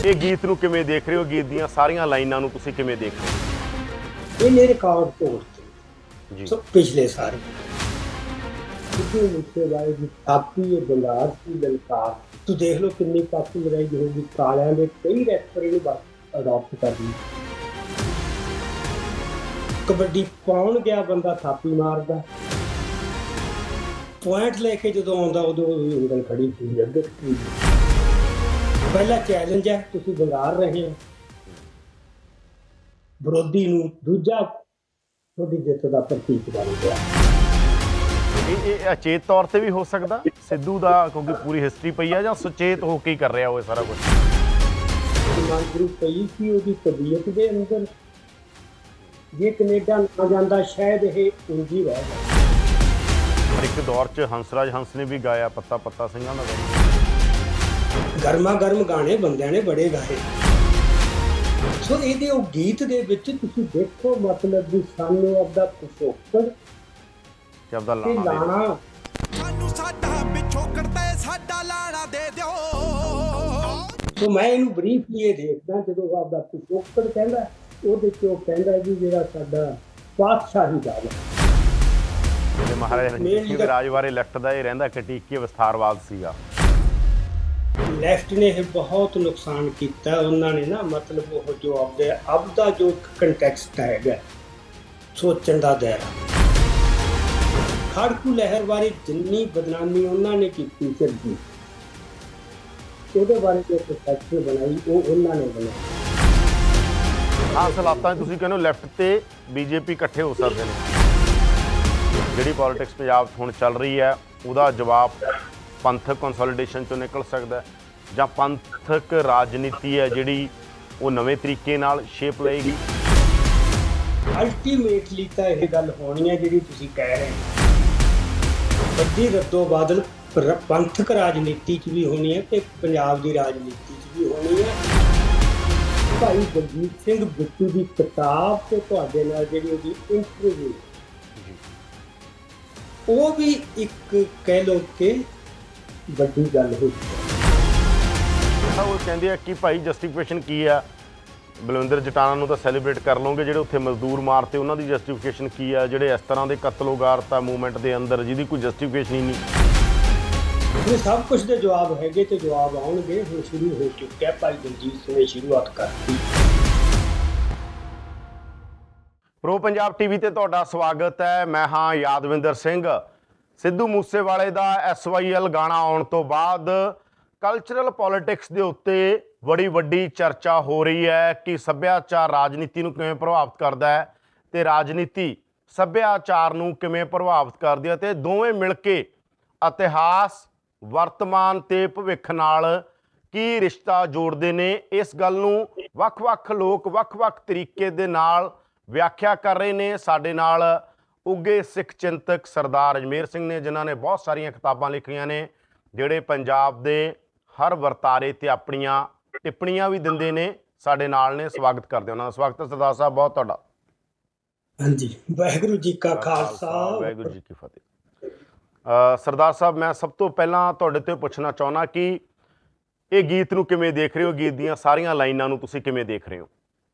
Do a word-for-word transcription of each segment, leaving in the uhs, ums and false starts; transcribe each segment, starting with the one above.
ਇਹ ਗੀਤ ਨੂੰ ਕਿਵੇਂ ਦੇਖ ਰਹੇ ਹੋ? ਗੀਤ ਦੀਆਂ ਸਾਰੀਆਂ ਲਾਈਨਾਂ ਨੂੰ ਤੁਸੀਂ ਕਿਵੇਂ ਦੇਖ ਰਹੇ ਹੋ? ਇਹਨੇ ਰਿਕਾਰਡ ਤੋੜਤੇ ਜੀ। ਸੋ ਪਿਛਲੇ ਸਾਲ ਸਿੱਧੂ ਮੂਸੇਵਾਲੇ ਦੀ ਥਾਪੀ ਇਹ ਬੰਗਾਰ ਸੀ ਲਲਕਾਰ। ਤੂੰ ਦੇਖ ਲਓ ਕਿੰਨੀ ਪਾਪੂਲਰਾਈਜ਼ ਹੋਊਗੀ। ਕਾਲਿਆਂ ਦੇ ਕਈ ਰੈਪਰ ਇਹਨੂੰ ਅਡਾਪਟ ਕਰ ਲਈ। ਕਬੱਡੀ ਪਾਉਣ ਗਿਆ ਬੰਦਾ ਥਾਪੀ ਮਾਰਦਾ, ਪੁਆਇੰਟ ਲੈ ਕੇ ਜਦੋਂ ਆਉਂਦਾ ਉਦੋਂ ਉਂਗਲ ਖੜੀ ਸੀ ਅੱਗੇ। ਪਹਿਲਾ ਚੈਲੰਜ ਹੈ, ਤੁਸੀਂ ਬੰਗਾਰ ਰਹੇ ਹੋ ਵਿਰੋਧੀ ਨੂੰ, ਦੂਜਾ ਤੁਹਾਡੀ ਜਿੱਤ ਦਾ ਪ੍ਰਤੀਕ ਬਣ ਗਿਆ। ਇਹ ਇਹ ਅਚੇਤ ਤੌਰ ਤੇ ਵੀ ਹੋ ਸਕਦਾ ਸਿੱਧੂ ਦਾ, ਕਿਉਂਕਿ ਪੂਰੀ ਹਿਸਟਰੀ ਪਈ ਆ, ਜਾਂ ਸੁਚੇਤ ਹੋ ਕੇ ਹੀ ਕਰ ਰਿਹਾ ਉਹ ਸਾਰਾ ਕੁਝ? ਮੰਗਰੂ ਪਈ ਸੀ ਉਹਦੀ ਤਬੀਅਤ ਦੇ ਅੰਦਰ। ਜੇ ਕੈਨੇਡਾ ਨਾ ਜਾਂਦਾ ਸ਼ਾਇਦ ਇਹ ਉਂਝ ਹੀ ਰਹਿ ਜਾਂਦਾ। ਪਰ ਇੱਕ ਦੌਰ 'ਚ ਹੰਸਰਾਜ ਹੰਸ ਨੇ ਵੀ ਗਾਇਆ ਪੱਤਾ ਪੱਤਾ ਸਿੰਘਾਂ ਦਾ ਗਾਣਾ। ਗਰਮਾ ਗਰਮ ਗਾਣੇ ਬੰਦਿਆਂ ਨੇ ਬੜੇ ਗਾਏ। ਸੋ ਇਹਦੇ ਉਹ ਗੀਤ ਦੇ ਵਿੱਚ ਤੁਸੀਂ ਦੇਖੋ ਮਤਲਬ ਵੀ ਸਾਨੂੰ ਆਪਦਾ ਪਿਛੋਕੜ ਤੇ ਆਪਦਾ ਲਾਣਾ, ਸਾਨੂੰ ਸਾਡਾ ਪਿਛੋਕੜ ਤੇ ਸਾਡਾ ਲਾਣਾ ਦੇ ਦਿਓ। ਸੋ ਮੈਂ ਇਹਨੂੰ ਬਰੀਫਲੀ ਇਹ ਦੇਖਦਾ, ਜਦੋਂ ਆਪਦਾ ਪਿਛੋਕੜ ਕਹਿੰਦਾ ਉਹਦੇ 'ਚ ਉਹ ਕਹਿੰਦਾ ਜੀ ਜਿਹੜਾ ਸਾਡਾ ਪਾਤਸ਼ਾਹੀ ਰਾਜ ਹੈ। ਮਹਾਰਾਜਾ ਰਣਜੀਤ ਸਿੰਘ ਦੇ ਰਾਜ ਬਾਰੇ ਲੈਫਟ ਦਾ ਇਹ ਰਹਿੰਦਾ ਕਟੀਕੀ ਵਿਸਥਾਰਵਾਦ ਸੀਗਾ। ਲੈਫਟ ਨੇ ਇਹ ਬਹੁਤ ਨੁਕਸਾਨ ਕੀਤਾ ਉਹਨਾਂ ਨੇ ਨਾ, ਮਤਲਬ ਉਹ ਜੋ ਆਪਦੇ ਅਬ ਦਾ ਜੋ ਕੰਟੈਕਸਟ ਹੈਗਾ ਸੋਚਣ ਦਾ ਦਾਇਰਾ, ਖੜਕੂ ਲਹਿਰ ਬਾਰੇ ਜਿੰਨੀ ਬਦਨਾਮੀ ਉਹਨਾਂ ਨੇ ਕੀਤੀ ਸਿਰਜੀ, ਉਹਦੇ ਬਾਰੇ ਜੋ ਪ੍ਰੋਸੈਕਸ਼ਨ ਬਣਾਈ ਉਹ ਉਹਨਾਂ ਨੇ ਬਣਾਈ। ਹਾਂ, ਸਲਾਤਾਂ ਤੁਸੀਂ ਕਹਿੰਦੇ ਲੈਫਟ ਤੇ ਬੀਜੇਪੀ ਇਕੱਠੇ ਹੋ ਸਕਦੇ ਨੇ। ਜਿਹੜੀ ਪੋਲੀਟਿਕਸ ਪੰਜਾਬ ਹੁਣ ਚੱਲ ਰਹੀ ਹੈ ਉਹਦਾ ਜਵਾਬ ਪੰਥਕ ਕੰਸੋਲੀਡੇਸ਼ਨ 'ਚੋਂ ਨਿਕਲ ਸਕਦਾ, ਜਾਂ ਪੰਥਕ ਰਾਜਨੀਤੀ ਹੈ ਜਿਹੜੀ ਉਹ ਨਵੇਂ ਤਰੀਕੇ ਨਾਲ ਸ਼ੇਪ ਲਏਗੀ। ਅਲਟੀਮੇਟਲੀ ਤਾਂ ਇਹ ਗੱਲ ਹੋਣੀ ਹੈ ਜਿਹੜੀ ਤੁਸੀਂ ਕਹਿ ਰਹੇ ਹੋ, ਵੱਡੀ ਰੱਦੋ ਬਦਲ ਪੰਥਕ ਰਾਜਨੀਤੀ 'ਚ ਵੀ ਹੋਣੀ ਹੈ ਤੇ ਪੰਜਾਬ ਦੀ ਰਾਜਨੀਤੀ 'ਚ ਵੀ ਹੋਣੀ ਹੈ। ਭਾਈ ਜਗਜੀਤ ਸਿੰਘ ਬਿੱਟੂ ਦੀ ਕਿਤਾਬ ਤੇ ਤੁਹਾਡੇ ਨਾਲ ਜਿਹੜੀ ਉਹਦੀ ਇੰਟਰਵਿਊ, ਉਹ ਵੀ ਇੱਕ ਕਹਿ ਲਓ ਕਿ ਵੱਡੀ ਗੱਲ ਹੋਈ। ਉਹ ਕਹਿੰਦੇ ਆ ਕਿ ਭਾਈ ਜਸਟੀਫਿਕੇਸ਼ਨ ਕੀ ਆ? ਬਲਵਿੰਦਰ ਜਟਾਣਾ ਨੂੰ ਤਾਂ ਸੈਲੀਬ੍ਰੇਟ ਕਰ ਲਓਗੇ, ਜਿਹੜੇ ਉੱਥੇ ਮਜ਼ਦੂਰ ਮਾਰਤੇ ਉਹਨਾਂ ਦੀ ਜਸਟੀਫਿਕੇਸ਼ਨ ਕੀ ਆ? ਜਿਹੜੇ ਇਸ ਤਰ੍ਹਾਂ ਦੇ ਕਤਲੋਗਾਰਤਾ ਮੂਵਮੈਂਟ ਦੇ ਅੰਦਰ ਜਿਹਦੀ ਕੋਈ ਜਸਟੀਫਿਕੇਸ਼ਨ ਹੀ ਨਹੀਂ। ਇਹ ਸਭ ਕੁਝ ਦੇ ਜਵਾਬ ਹੈਗੇ ਤੇ ਜਵਾਬ ਆਉਣਗੇ। ਹੁਣ ਸ਼ੁਰੂ ਹੋ ਚੁੱਕਿਆ, ਭਾਈ ਦਲਜੀਤ ਸਿੰਘ ਨੇ ਸ਼ੁਰੂਆਤ ਕਰਤੀ। ਪ੍ਰੋ ਪੰਜਾਬ ਟੀਵੀ ਤੇ ਤੁਹਾਡਾ ਸਵਾਗਤ ਹੈ। ਮੈਂ ਹਾਂ ਯਾਦਵਿੰਦਰ ਸਿੰਘ। ਸਿੱਧੂ ਮੂਸੇਵਾਲੇ ਦਾ ਐਸ ਵਾਈ ਐਲ ਗਾਣਾ ਆਉਣ ਤੋਂ ਬਾਅਦ ਕਲਚਰਲ ਪੋਲੀਟਿਕਸ ਦੇ ਉੱਤੇ ਬੜੀ ਵੱਡੀ ਚਰਚਾ ਹੋ ਰਹੀ ਹੈ ਕਿ ਸੱਭਿਆਚਾਰ ਰਾਜਨੀਤੀ ਨੂੰ ਕਿਵੇਂ ਪ੍ਰਭਾਵਿਤ ਕਰਦਾ ਹੈ ਤੇ ਰਾਜਨੀਤੀ ਸੱਭਿਆਚਾਰ ਨੂੰ ਕਿਵੇਂ ਪ੍ਰਭਾਵਿਤ ਕਰਦੀ ਹੈ, ਤੇ ਦੋਵੇਂ ਮਿਲ ਕੇ ਇਤਿਹਾਸ, ਵਰਤਮਾਨ ਤੇ ਭਵਿੱਖ ਨਾਲ ਕੀ ਰਿਸ਼ਤਾ ਜੋੜਦੇ ਨੇ। ਇਸ ਗੱਲ ਨੂੰ ਵੱਖ-ਵੱਖ ਲੋਕ ਵੱਖ-ਵੱਖ ਤਰੀਕੇ ਦੇ ਨਾਲ ਵਿਆਖਿਆ ਕਰ ਰਹੇ ਨੇ। ਸਾਡੇ ਨਾਲ ਉੱਘੇ ਸਿੱਖ ਚਿੰਤਕ ਸਰਦਾਰ ਅਜਮੇਰ ਸਿੰਘ ਨੇ, ਜਿਨ੍ਹਾਂ ਨੇ ਬਹੁਤ ਸਾਰੀਆਂ ਕਿਤਾਬਾਂ ਲਿਖੀਆਂ ਨੇ, ਜਿਹੜੇ ਪੰਜਾਬ ਦੇ ਹਰ ਵਰਤਾਰੇ ਤੇ ਆਪਣੀਆਂ ਟਿੱਪਣੀਆਂ ਵੀ ਦਿੰਦੇ ਨੇ। ਸਾਡੇ ਨਾਲ ਨੇ, ਸਵਾਗਤ ਕਰਦੇ ਉਹਨਾਂ ਦਾ। ਸਵਾਗਤ ਹੈ ਸਰਦਾਰ ਸਾਹਿਬ ਬਹੁਤ ਤੁਹਾਡਾ। ਹਾਂਜੀ, ਵਾਹਿਗੁਰੂ ਜੀ ਕਾ ਖਾਲਸਾ, ਵਾਹਿਗੁਰੂ ਜੀ ਕੀ ਫਤਿਹ। ਸਰਦਾਰ ਸਾਹਿਬ, ਮੈਂ ਸਭ ਤੋਂ ਪਹਿਲਾਂ ਤੁਹਾਡੇ ਤੋਂ ਪੁੱਛਣਾ ਚਾਹੁੰਦਾ ਕਿ ਇਹ ਗੀਤ ਨੂੰ ਕਿਵੇਂ ਦੇਖ ਰਹੇ ਹੋ? ਗੀਤ ਦੀਆਂ ਸਾਰੀਆਂ ਲਾਈਨਾਂ ਨੂੰ ਤੁਸੀਂ ਕਿਵੇਂ ਦੇਖ ਰਹੇ ਹੋ?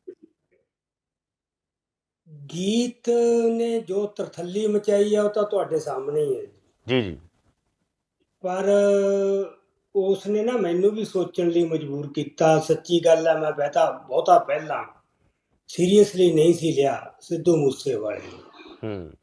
ਗੀਤ ਨੇ ਜੋ ਤਰਥੱਲੀ ਮਚਾਈ ਆ ਉਹ ਤਾਂ ਤੁਹਾਡੇ ਸਾਹਮਣੇ ਹੀ ਹੈ ਜੀ ਜੀ। ਪਰ ਉਸ ਨੇ ਨਾ ਮੈਨੂੰ ਵੀ ਸੋਚਣ ਲਈ ਮਜਬੂਰ ਕੀਤਾ। ਸੱਚੀ ਗੱਲ ਹੈ, ਮੈਂ ਬਹਿਤਾ ਬਹੁਤਾ ਪਹਿਲਾਂ ਸੀਰੀਅਸਲੀ ਨਹੀਂ ਸੀ ਲਿਆ ਸਿੱਧੂ ਮੂਸੇਵਾਲੇ ਨੂੰ,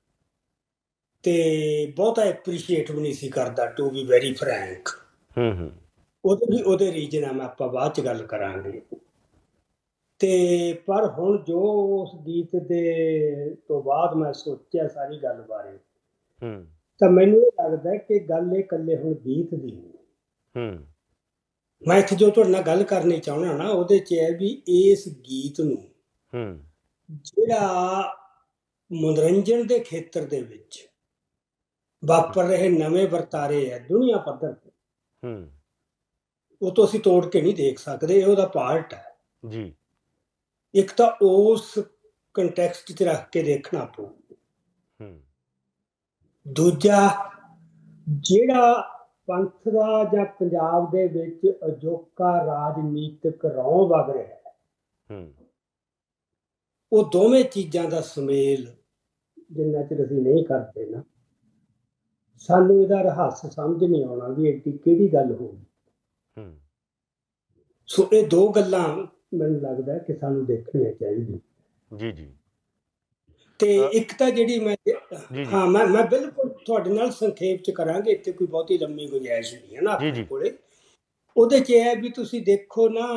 ਤੇ ਬਹੁਤਾ ਐਪਰੀਸ਼ੀਏਟ ਵੀ ਨਹੀਂ ਸੀ ਕਰਦਾ, ਟੂ ਬੀ ਵੈਰੀ ਫਰੈਂਕ। ਉਹਦੇ ਵੀ ਉਹਦੇ ਰੀਜਨ ਆ, ਮੈਂ ਆਪਾਂ ਬਾਅਦ ਚ ਗੱਲ ਕਰਾਂਗੇ। ਤੇ ਪਰ ਹੁਣ ਜੋ ਉਸ ਗੀਤ ਦੇ ਤੋਂ ਬਾਅਦ ਮੈਂ ਸੋਚਿਆ ਸਾਰੀ ਗੱਲ ਬਾਰੇ, ਤਾਂ ਮੈਨੂੰ ਇਹ ਲੱਗਦਾ ਕਿ ਗੱਲ ਇਹ ਇਕੱਲੇ ਹੁਣ ਗੀਤ ਦੀ ਨਹੀਂ। ਮੈਂ ਇੱਥੇ ਜੋ ਤੁਹਾਡੇ ਨਾਲ ਗੱਲ ਕਰਨੀ ਚਾਹੁੰਦਾ ਨਾ, ਉਹਦੇ 'ਚ ਹੈ ਵੀ ਇਸ ਗੀਤ ਨੂੰ ਜਿਹੜਾ ਮਨੋਰੰਜਨ ਦੇ ਖੇਤਰ ਦੇ ਵਿੱਚ ਵਾਪਰ ਰਹੇ ਨਵੇਂ ਵਰਤਾਰੇ ਹੈ ਦੁਨੀਆ ਪੱਧਰ ਤੇ, ਉਹ ਤੋਂ ਅਸੀਂ ਤੋੜ ਕੇ ਨਹੀਂ ਦੇਖ ਸਕਦੇ। ਇਹ ਉਹਦਾ ਪਾਰਟ ਹੈ ਜੀ। ਇੱਕ ਤਾਂ ਉਸ ਕੰਟੈਕਸਟ 'ਚ ਰੱਖ ਕੇ ਦੇਖਣਾ ਪਊ। ਦੂਜਾ, ਜਿਹੜਾ ਪੰਥ ਦਾ ਜਾਂ ਪੰਜਾਬ ਦੇ ਵਿੱਚ ਅਜੋਕਾ ਰਾਜਨੀਤਿਕ ਰੌਂ ਵਗ ਰਿਹਾ ਹੈ, ਹੂੰ ਉਹ ਦੋਵੇਂ ਚੀਜ਼ਾਂ ਦਾ ਸੁਮੇਲ ਜਿੰਨਾ ਚਿਰ ਅਸੀਂ ਨਹੀਂ ਕਰਦੇ ਨਾ, ਸਾਨੂੰ ਇਹਦਾ ਰਹੱਸ ਸਮਝ ਨਹੀਂ ਆਉਣਾ ਵੀ ਇਹ ਕਿਹੜੀ ਗੱਲ ਹੋਊਗੀ। ਹੂੰ ਸੋ ਇਹ ਦੋ ਗੱਲਾਂ ਮੈਨੂੰ ਲੱਗਦਾ ਕਿ ਸਾਨੂੰ ਦੇਖਣੀਆਂ ਚਾਹੀਦੀਆਂ। ਜੀ ਜੀ ਤੇ ਅ, ਇੱਕ ਤਾਂ ਜਿਹੜੀ ਮੈਂ ਜੀ ਜੀ ਹਾਂ ਮੈਂ ਮੈਂ ਬਿਲਕੁਲ ਤੁਹਾਡੇ ਨਾਲ ਸੰਖੇਪ ਚ ਕਰਾਂਗੇ, ਇੱਥੇ ਕੋਈ ਬਹੁਤੀ ਲੰਮੀ ਗੁੰਜਾਇਸ਼ ਨਹੀਂ ਹੈ ਨਾ ਜੀ ਆਪਣੇ ਜੀ ਕੋਲੇ। ਉਹਦੇ ਚ ਇਹ ਹੈ ਵੀ ਤੁਸੀਂ ਦੇਖੋ ਨਾ,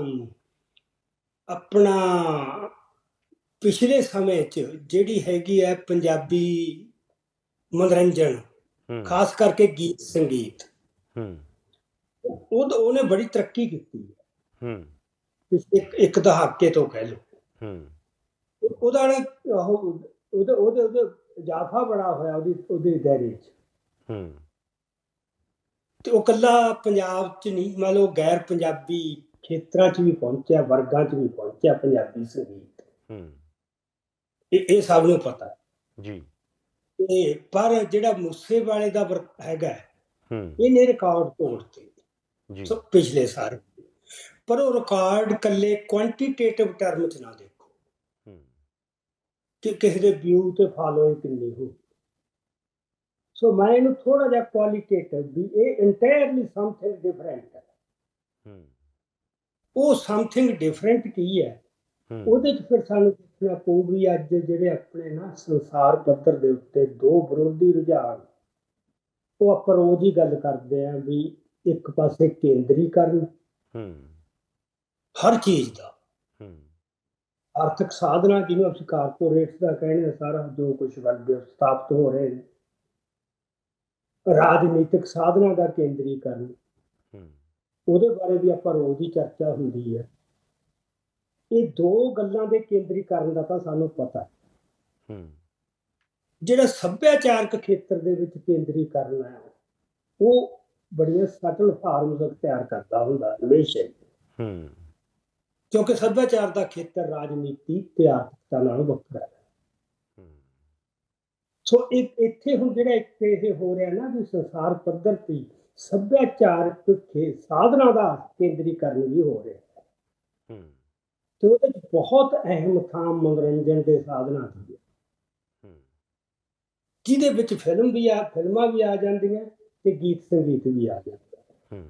ਆਪਣਾ ਪਿਛਲੇ ਸਮੇਂ ਚ ਜਿਹੜੀ ਹੈਗੀ ਹੈ ਪੰਜਾਬੀ ਮਨੋਰੰਜਨ, ਹੂੰ ਖਾਸ ਕਰਕੇ ਗੀਤ ਸੰਗੀਤ, ਹੂੰ ਉਹ ਉਹਨੇ ਬੜੀ ਤਰੱਕੀ ਕੀਤੀ ਹੈ ਹੂੰ ਪਿਛਲੇ ਇੱਕ ਇੱਕ ਦਹਾਕੇ ਤੋਂ ਕਹਿ ਲਓ। ਹੂੰ ਉਹਦਾ ਨਾ ਉਹ ਉਹਦੇ ਉਹਦੇ ਉਹਦੇ ਇਜ਼ਾਫਾ ਬੜਾ ਹੋਇਆ ਉਹਦੀ ਉਹਦੇ ਦਾਇਰੇ 'ਚ। ਹੂੰ ਤੇ ਉਹ ਇਕੱਲਾ ਪੰਜਾਬ 'ਚ ਨਹੀਂ, ਮੰਨ ਲਓ ਗੈਰ ਪੰਜਾਬੀ ਖੇਤਰਾਂ 'ਚ ਵੀ ਪਹੁੰਚਿਆ, ਵਰਗਾਂ 'ਚ ਵੀ ਪਹੁੰਚਿਆ ਪੰਜਾਬੀ ਸੰਗੀਤ। ਹੂੰ ਇਹ ਇਹ ਸਭ ਨੂੰ ਪਤਾ ਜੀ ਤੇ ਪਰ ਜਿਹੜਾ ਮੂਸੇਵਾਲੇ ਦਾ ਵਰ ਹੈਗਾ, ਹੂੰ ਇਹਨੇ ਰਿਕਾਰਡ ਤੋੜਤੇ ਜੀ ਸੋ ਪਿਛਲੇ ਸਾਰੇ। ਪਰ ਉਹ ਰਿਕਾਰਡ ਇਕੱਲੇ ਕੁਆਂਟੀਟੇਟਿਵ ਟਰਮ 'ਚ ਨਾ ਦੇਖੋ ਹੂੰ ਕਿ ਕਿਸੇ ਦੇ ਵਿਊ ਤੇ ਫਾਲੋਇੰਗ ਕਿੰਨੀ ਹੋ। ਸੋ ਮੈਂ ਇਹਨੂੰ ਥੋੜਾ ਜਿਹਾ ਕੁਆਲੀਟੇਟਿਵ ਵੀ ਇਹ ਇੰਟਾਇਰਲੀ ਸਮਥਿੰਗ ਡਿਫਰੈਂਟ ਹੈ। ਹੂੰ ਉਹ ਸਮਥਿੰਗ ਡਿਫਰੈਂਟ ਕੀ ਹੈ, ਹੂੰ ਉਹਦੇ 'ਚ ਫਿਰ ਸਾਨੂੰ ਦੇਖਣਾ ਪਊ ਵੀ ਅੱਜ ਜਿਹੜੇ ਆਪਣੇ ਨਾ ਸੰਸਾਰ ਪੱਧਰ ਦੇ ਉੱਤੇ ਦੋ ਵਿਰੋਧੀ ਰੁਝਾਨ, ਉਹ ਆਪਾਂ ਰੋਜ਼ ਹੀ ਗੱਲ ਕਰਦੇ ਹਾਂ ਵੀ ਇੱਕ ਪਾਸੇ ਕੇਂਦਰੀਕਰਨ ਹੂੰ ਹਰ ਚੀਜ਼ ਦਾ, ਹੂੰ ਆਰਥਿਕ ਸਾਧਨਾ ਜਿਹਨੂੰ ਅਸੀਂ ਕਾਰਪੋਰੇਟ ਦਾ ਕਹਿੰਦੇ ਹਾਂ, ਸਾਰਾ ਜੋ ਕੁਝ ਵੱਲ ਸਥਾਪਿਤ ਹੋ ਰਹੇ ਨੇ, ਰਾਜਨੀਤਿਕ ਸਾਧਨਾ ਦਾ ਕੇਂਦਰੀਕਰਨ, ਹੂੰ ਉਹਦੇ ਬਾਰੇ ਵੀ ਆਪਾਂ ਰੋਜ਼ ਹੀ ਚਰਚਾ ਹੁੰਦੀ ਹੈ। ਇਹ ਦੋ ਗੱਲਾਂ ਦੇ ਕੇਂਦਰੀਕਰਨ ਦਾ ਤਾਂ ਸਾਨੂੰ ਪਤਾ ਹੈ। ਹੂੰ ਜਿਹੜਾ ਸੱਭਿਆਚਾਰਕ ਖੇਤਰ ਦੇ ਵਿੱਚ ਕੇਂਦਰੀਕਰਨ ਹੈ, ਉਹ ਬੜੀਆਂ ਸਟਲ ਫਾਰਮਸ ਅਖਤਿਆਰ ਕਰਦਾ ਹੁੰਦਾ ਹਮੇਸ਼ਾ ਹੀ, ਹੂੰ ਕਿਉਂਕਿ ਸੱਭਿਆਚਾਰ ਦਾ ਖੇਤਰ ਰਾਜਨੀਤੀ ਤੇ ਆਰਥਿਕਤਾ ਨਾਲ ਵੱਖਰਾ ਹੈ। ਹੂੰ ਸੋ ਇੱਕ ਇੱਥੇ ਹੁਣ ਜਿਹੜਾ ਇੱਕ ਇਹ ਹੋ ਰਿਹਾ ਨਾ ਵੀ ਸੰਸਾਰ ਪੱਧਰ ਤੇ ਸੱਭਿਆਚਾਰਕ ਖੇ ਸਾਧਨਾ ਦਾ ਕੇਂਦਰੀਕਰਨ ਵੀ ਹੋ ਰਿਹਾ ਹੈ, ਹੂੰ ਤੇ ਉਹਦੇ ਵਿੱਚ ਬਹੁਤ ਅਹਿਮ ਥਾਂ ਮਨੋਰੰਜਨ ਦੇ ਸਾਧਨਾਂ ਦੀ ਹੈ, ਹੂੰ ਜਿਹਦੇ ਵਿੱਚ ਫਿਲਮ ਵੀ ਆ ਫਿਲਮਾਂ ਵੀ ਆ ਜਾਂਦੀਆਂ ਤੇ ਗੀਤ ਸੰਗੀਤ ਵੀ ਆ ਜਾਂਦਾ। ਹੂੰ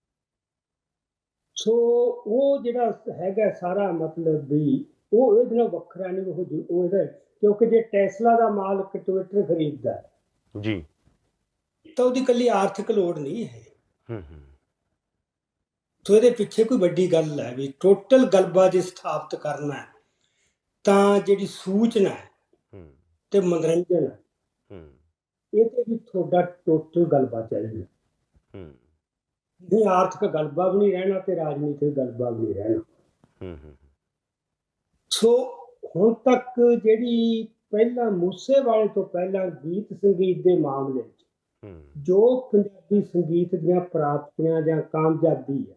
ਸੋ ਉਹ ਜਿਹੜਾ ਹੈਗਾ ਸਾਰਾ ਮਤਲਬ ਵੀ ਉਹ ਇਹਦੇ ਨਾਲ ਵੱਖਰਾ ਨਹੀਂ, ਉਹ ਜੀ- ਉਹ ਇਹਦਾ, ਕਿਉਂਕਿ ਜੇ ਟੈਸਲਾ ਦਾ ਮਾਲਕ ਟਵਿੱਟਰ ਖਰੀਦਦਾ ਹੈ ਜੀ ਤਾਂ ਉਹਦੀ ਇਕੱਲੀ ਆਰਥਿਕ ਲੋੜ ਨਹੀਂ ਹੈ। ਹੂੰ ਹੂੰ ਸੋ ਇਹਦੇ ਪਿੱਛੇ ਕੋਈ ਵੱਡੀ ਗੱਲ ਹੈ ਵੀ ਟੋਟਲ ਗਲਬਾ ਜੇ ਸਥਾਪਿਤ ਕਰਨਾ ਹੈ ਤਾਂ ਜਿਹੜੀ ਸੂਚਨਾ ਹੈ ਹੂੰ ਤੇ ਮਨੋਰੰਜਨ ਹੈ, ਹੂੰ ਇਹ ਤੇ ਵੀ ਤੁਹਾਡਾ ਟੋਟਲ ਗਲਬਾ ਚਾਹੀਦਾ। ਹੂੰ ਨਹੀਂ ਆਰਥਿਕ ਗਲਬਾ ਵੀ ਨਹੀਂ ਰਹਿਣਾ ਤੇ ਰਾਜਨੀਤਿਕ ਗਲਬਾ ਵੀ ਨਹੀਂ ਰਹਿਣਾ। ਹੂੰ ਹੂੰ ਸੋ ਹੁਣ ਤੱਕ ਜਿਹੜੀ ਪਹਿਲਾਂ ਮੂਸੇਵਾਲੇ ਤੋਂ ਪਹਿਲਾਂ ਗੀਤ ਸੰਗੀਤ ਦੇ ਮਾਮਲੇ 'ਚ ਹੂੰ ਜੋ ਪੰਜਾਬੀ ਸੰਗੀਤ ਦੀਆਂ ਪ੍ਰਾਪਤੀਆਂ ਜਾਂ ਕਾਮਯਾਬੀ ਹੈ,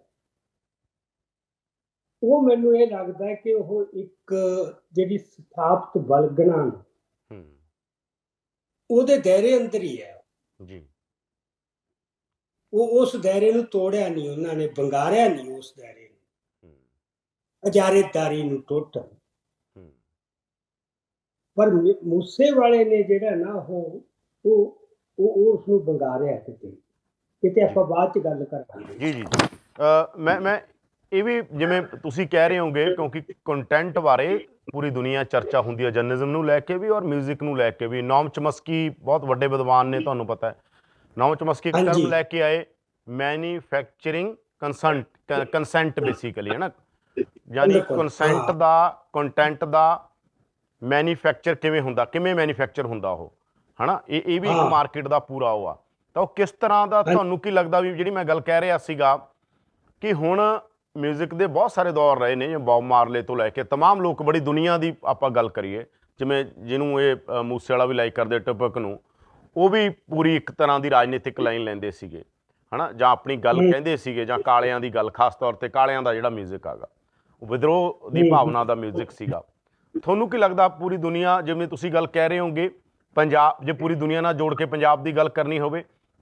ਉਹ ਮੈਨੂੰ ਇਹ ਲੱਗਦਾ ਕਿ ਉਹ ਇੱਕ ਜਿਹੜੀ ਸਥਾਪਿਤ ਬਲਗਣਾ ਨੂੰ ਹੂੰ ਉਹਦੇ ਦਾਇਰੇ ਅੰਦਰ ਹੀ ਹੈ। ਜੀ ਉਹ ਉਸ ਦਾਇਰੇ ਨੂੰ ਤੋੜਿਆ ਨਹੀਂ, ਉਹਨਾਂ ਨੇ ਵੰਗਾਰਿਆ ਨਹੀਂ ਉਸ ਦਾਇਰੇ ਨੂੰ, ਹੂੰ ਅਜਾਰੇਦਾਰੀ ਨੂੰ ਟੋਟਲ। ਹੂੰ ਪਰ ਮੂਸੇ ਵਾਲੇ ਨੇ ਜਿਹੜਾ ਨਾ ਉਹ ਉਹ ਉਹ ਉਸ ਨੂੰ ਵੰਗਾਰਿਆ ਕਿਤੇ ਕਿਤੇ ਆਪਾਂ ਬਾਅਦ ਚ ਗੱਲ ਕਰਾਂਗੇ। ਜੀ ਜੀ ਅ, ਮੈਂ ਮੈਂ ਇਹ ਵੀ ਜਿਵੇਂ ਤੁਸੀਂ ਕਹਿ ਰਹੇ ਹੋਗੇ, ਕਿਉਂਕਿ ਕੰਟੈਂਟ ਬਾਰੇ ਪੂਰੀ ਦੁਨੀਆ ਚਰਚਾ ਹੁੰਦੀ ਹੈ, ਜਰਨਲਿਜ਼ਮ ਨੂੰ ਲੈ ਕੇ ਵੀ ਔਰ ਮਿਊਜ਼ਿਕ ਨੂੰ ਲੈ ਕੇ ਵੀ। ਨੌਮ ਚਮਸਕੀ ਬਹੁਤ ਵੱਡੇ ਵਿਦਵਾਨ ਨੇ, ਤੁਹਾਨੂੰ ਪਤਾ ਹੈ। ਨੌਮ ਚਮਸਕੀ ਇੱਕ ਟਰਮ ਲੈ ਕੇ ਆਏ, ਮੈਨੂਫੈਕਚਰਿੰਗ ਕੰਸੈਂਟ ਕੰਸੈਂਟ ਬੇਸਿਕਲੀ, ਹੈ ਨਾ, ਯਾਨੀ ਕੰਸੈਂਟ ਦਾ ਕੰਟੈਂਟ ਦਾ ਮੈਨੂਫੈਕਚਰ ਕਿਵੇਂ ਹੁੰਦਾ, ਕਿਵੇਂ ਮੈਨੂਫੈਕਚਰ ਹੁੰਦਾ ਉਹ, ਹੈ ਨਾ, ਇਹ ਇਹ ਵੀ ਇੱਕ ਮਾਰਕੀਟ ਦਾ ਪੂਰਾ ਉਹ ਆ। ਤਾਂ ਉਹ ਕਿਸ ਤਰ੍ਹਾਂ ਦਾ ਤੁਹਾਨੂੰ ਕੀ ਲੱਗਦਾ ਵੀ ਜਿਹੜੀ ਮੈਂ ਗੱਲ ਕਹਿ ਰਿਹਾ ਸੀਗਾ ਕਿ ਹੁਣ ਮਿਊਜ਼ਿਕ ਦੇ ਬਹੁਤ ਸਾਰੇ ਦੌਰ ਰਹੇ ਨੇ, ਜਿਵੇਂ ਬੌਬ ਮਾਰਲੇ ਤੋਂ ਲੈ ਕੇ ਤਮਾਮ ਲੋਕ, ਬੜੀ ਦੁਨੀਆ ਦੀ ਆਪਾਂ ਗੱਲ ਕਰੀਏ, ਜਿਵੇਂ ਜਿਹਨੂੰ ਇਹ ਮੂਸੇ ਵਾਲਾ ਵੀ ਲਾਈਕ ਕਰਦੇ, ਟਿਪਕ ਨੂੰ, ਉਹ ਵੀ ਪੂਰੀ ਇੱਕ ਤਰ੍ਹਾਂ ਦੀ ਰਾਜਨੀਤਿਕ ਲਾਈਨ ਲੈਂਦੇ ਸੀਗੇ, ਹੈ ਨਾ, ਜਾਂ ਆਪਣੀ ਗੱਲ ਕਹਿੰਦੇ ਸੀਗੇ, ਜਾਂ ਕਾਲਿਆਂ ਦੀ ਗੱਲ, ਖਾਸ ਤੌਰ 'ਤੇ ਕਾਲਿਆਂ ਦਾ ਜਿਹੜਾ ਮਿਊਜ਼ਿਕ ਹੈਗਾ ਉਹ ਵਿਦਰੋਹ ਦੀ ਭਾਵਨਾ ਦਾ ਮਿਊਜ਼ਿਕ ਸੀਗਾ। ਤੁਹਾਨੂੰ ਕੀ ਲੱਗਦਾ ਪੂਰੀ ਦੁਨੀਆ, ਜਿਵੇਂ ਤੁਸੀਂ ਗੱਲ ਕਹਿ ਰਹੇ ਹੋਗੇ, ਪੰਜਾਬ ਜੇ ਪੂਰੀ ਦੁਨੀਆ ਨਾਲ ਜੋੜ ਕੇ ਪੰਜਾਬ ਦੀ ਗੱਲ ਕਰਨੀ ਹੋਵੇ,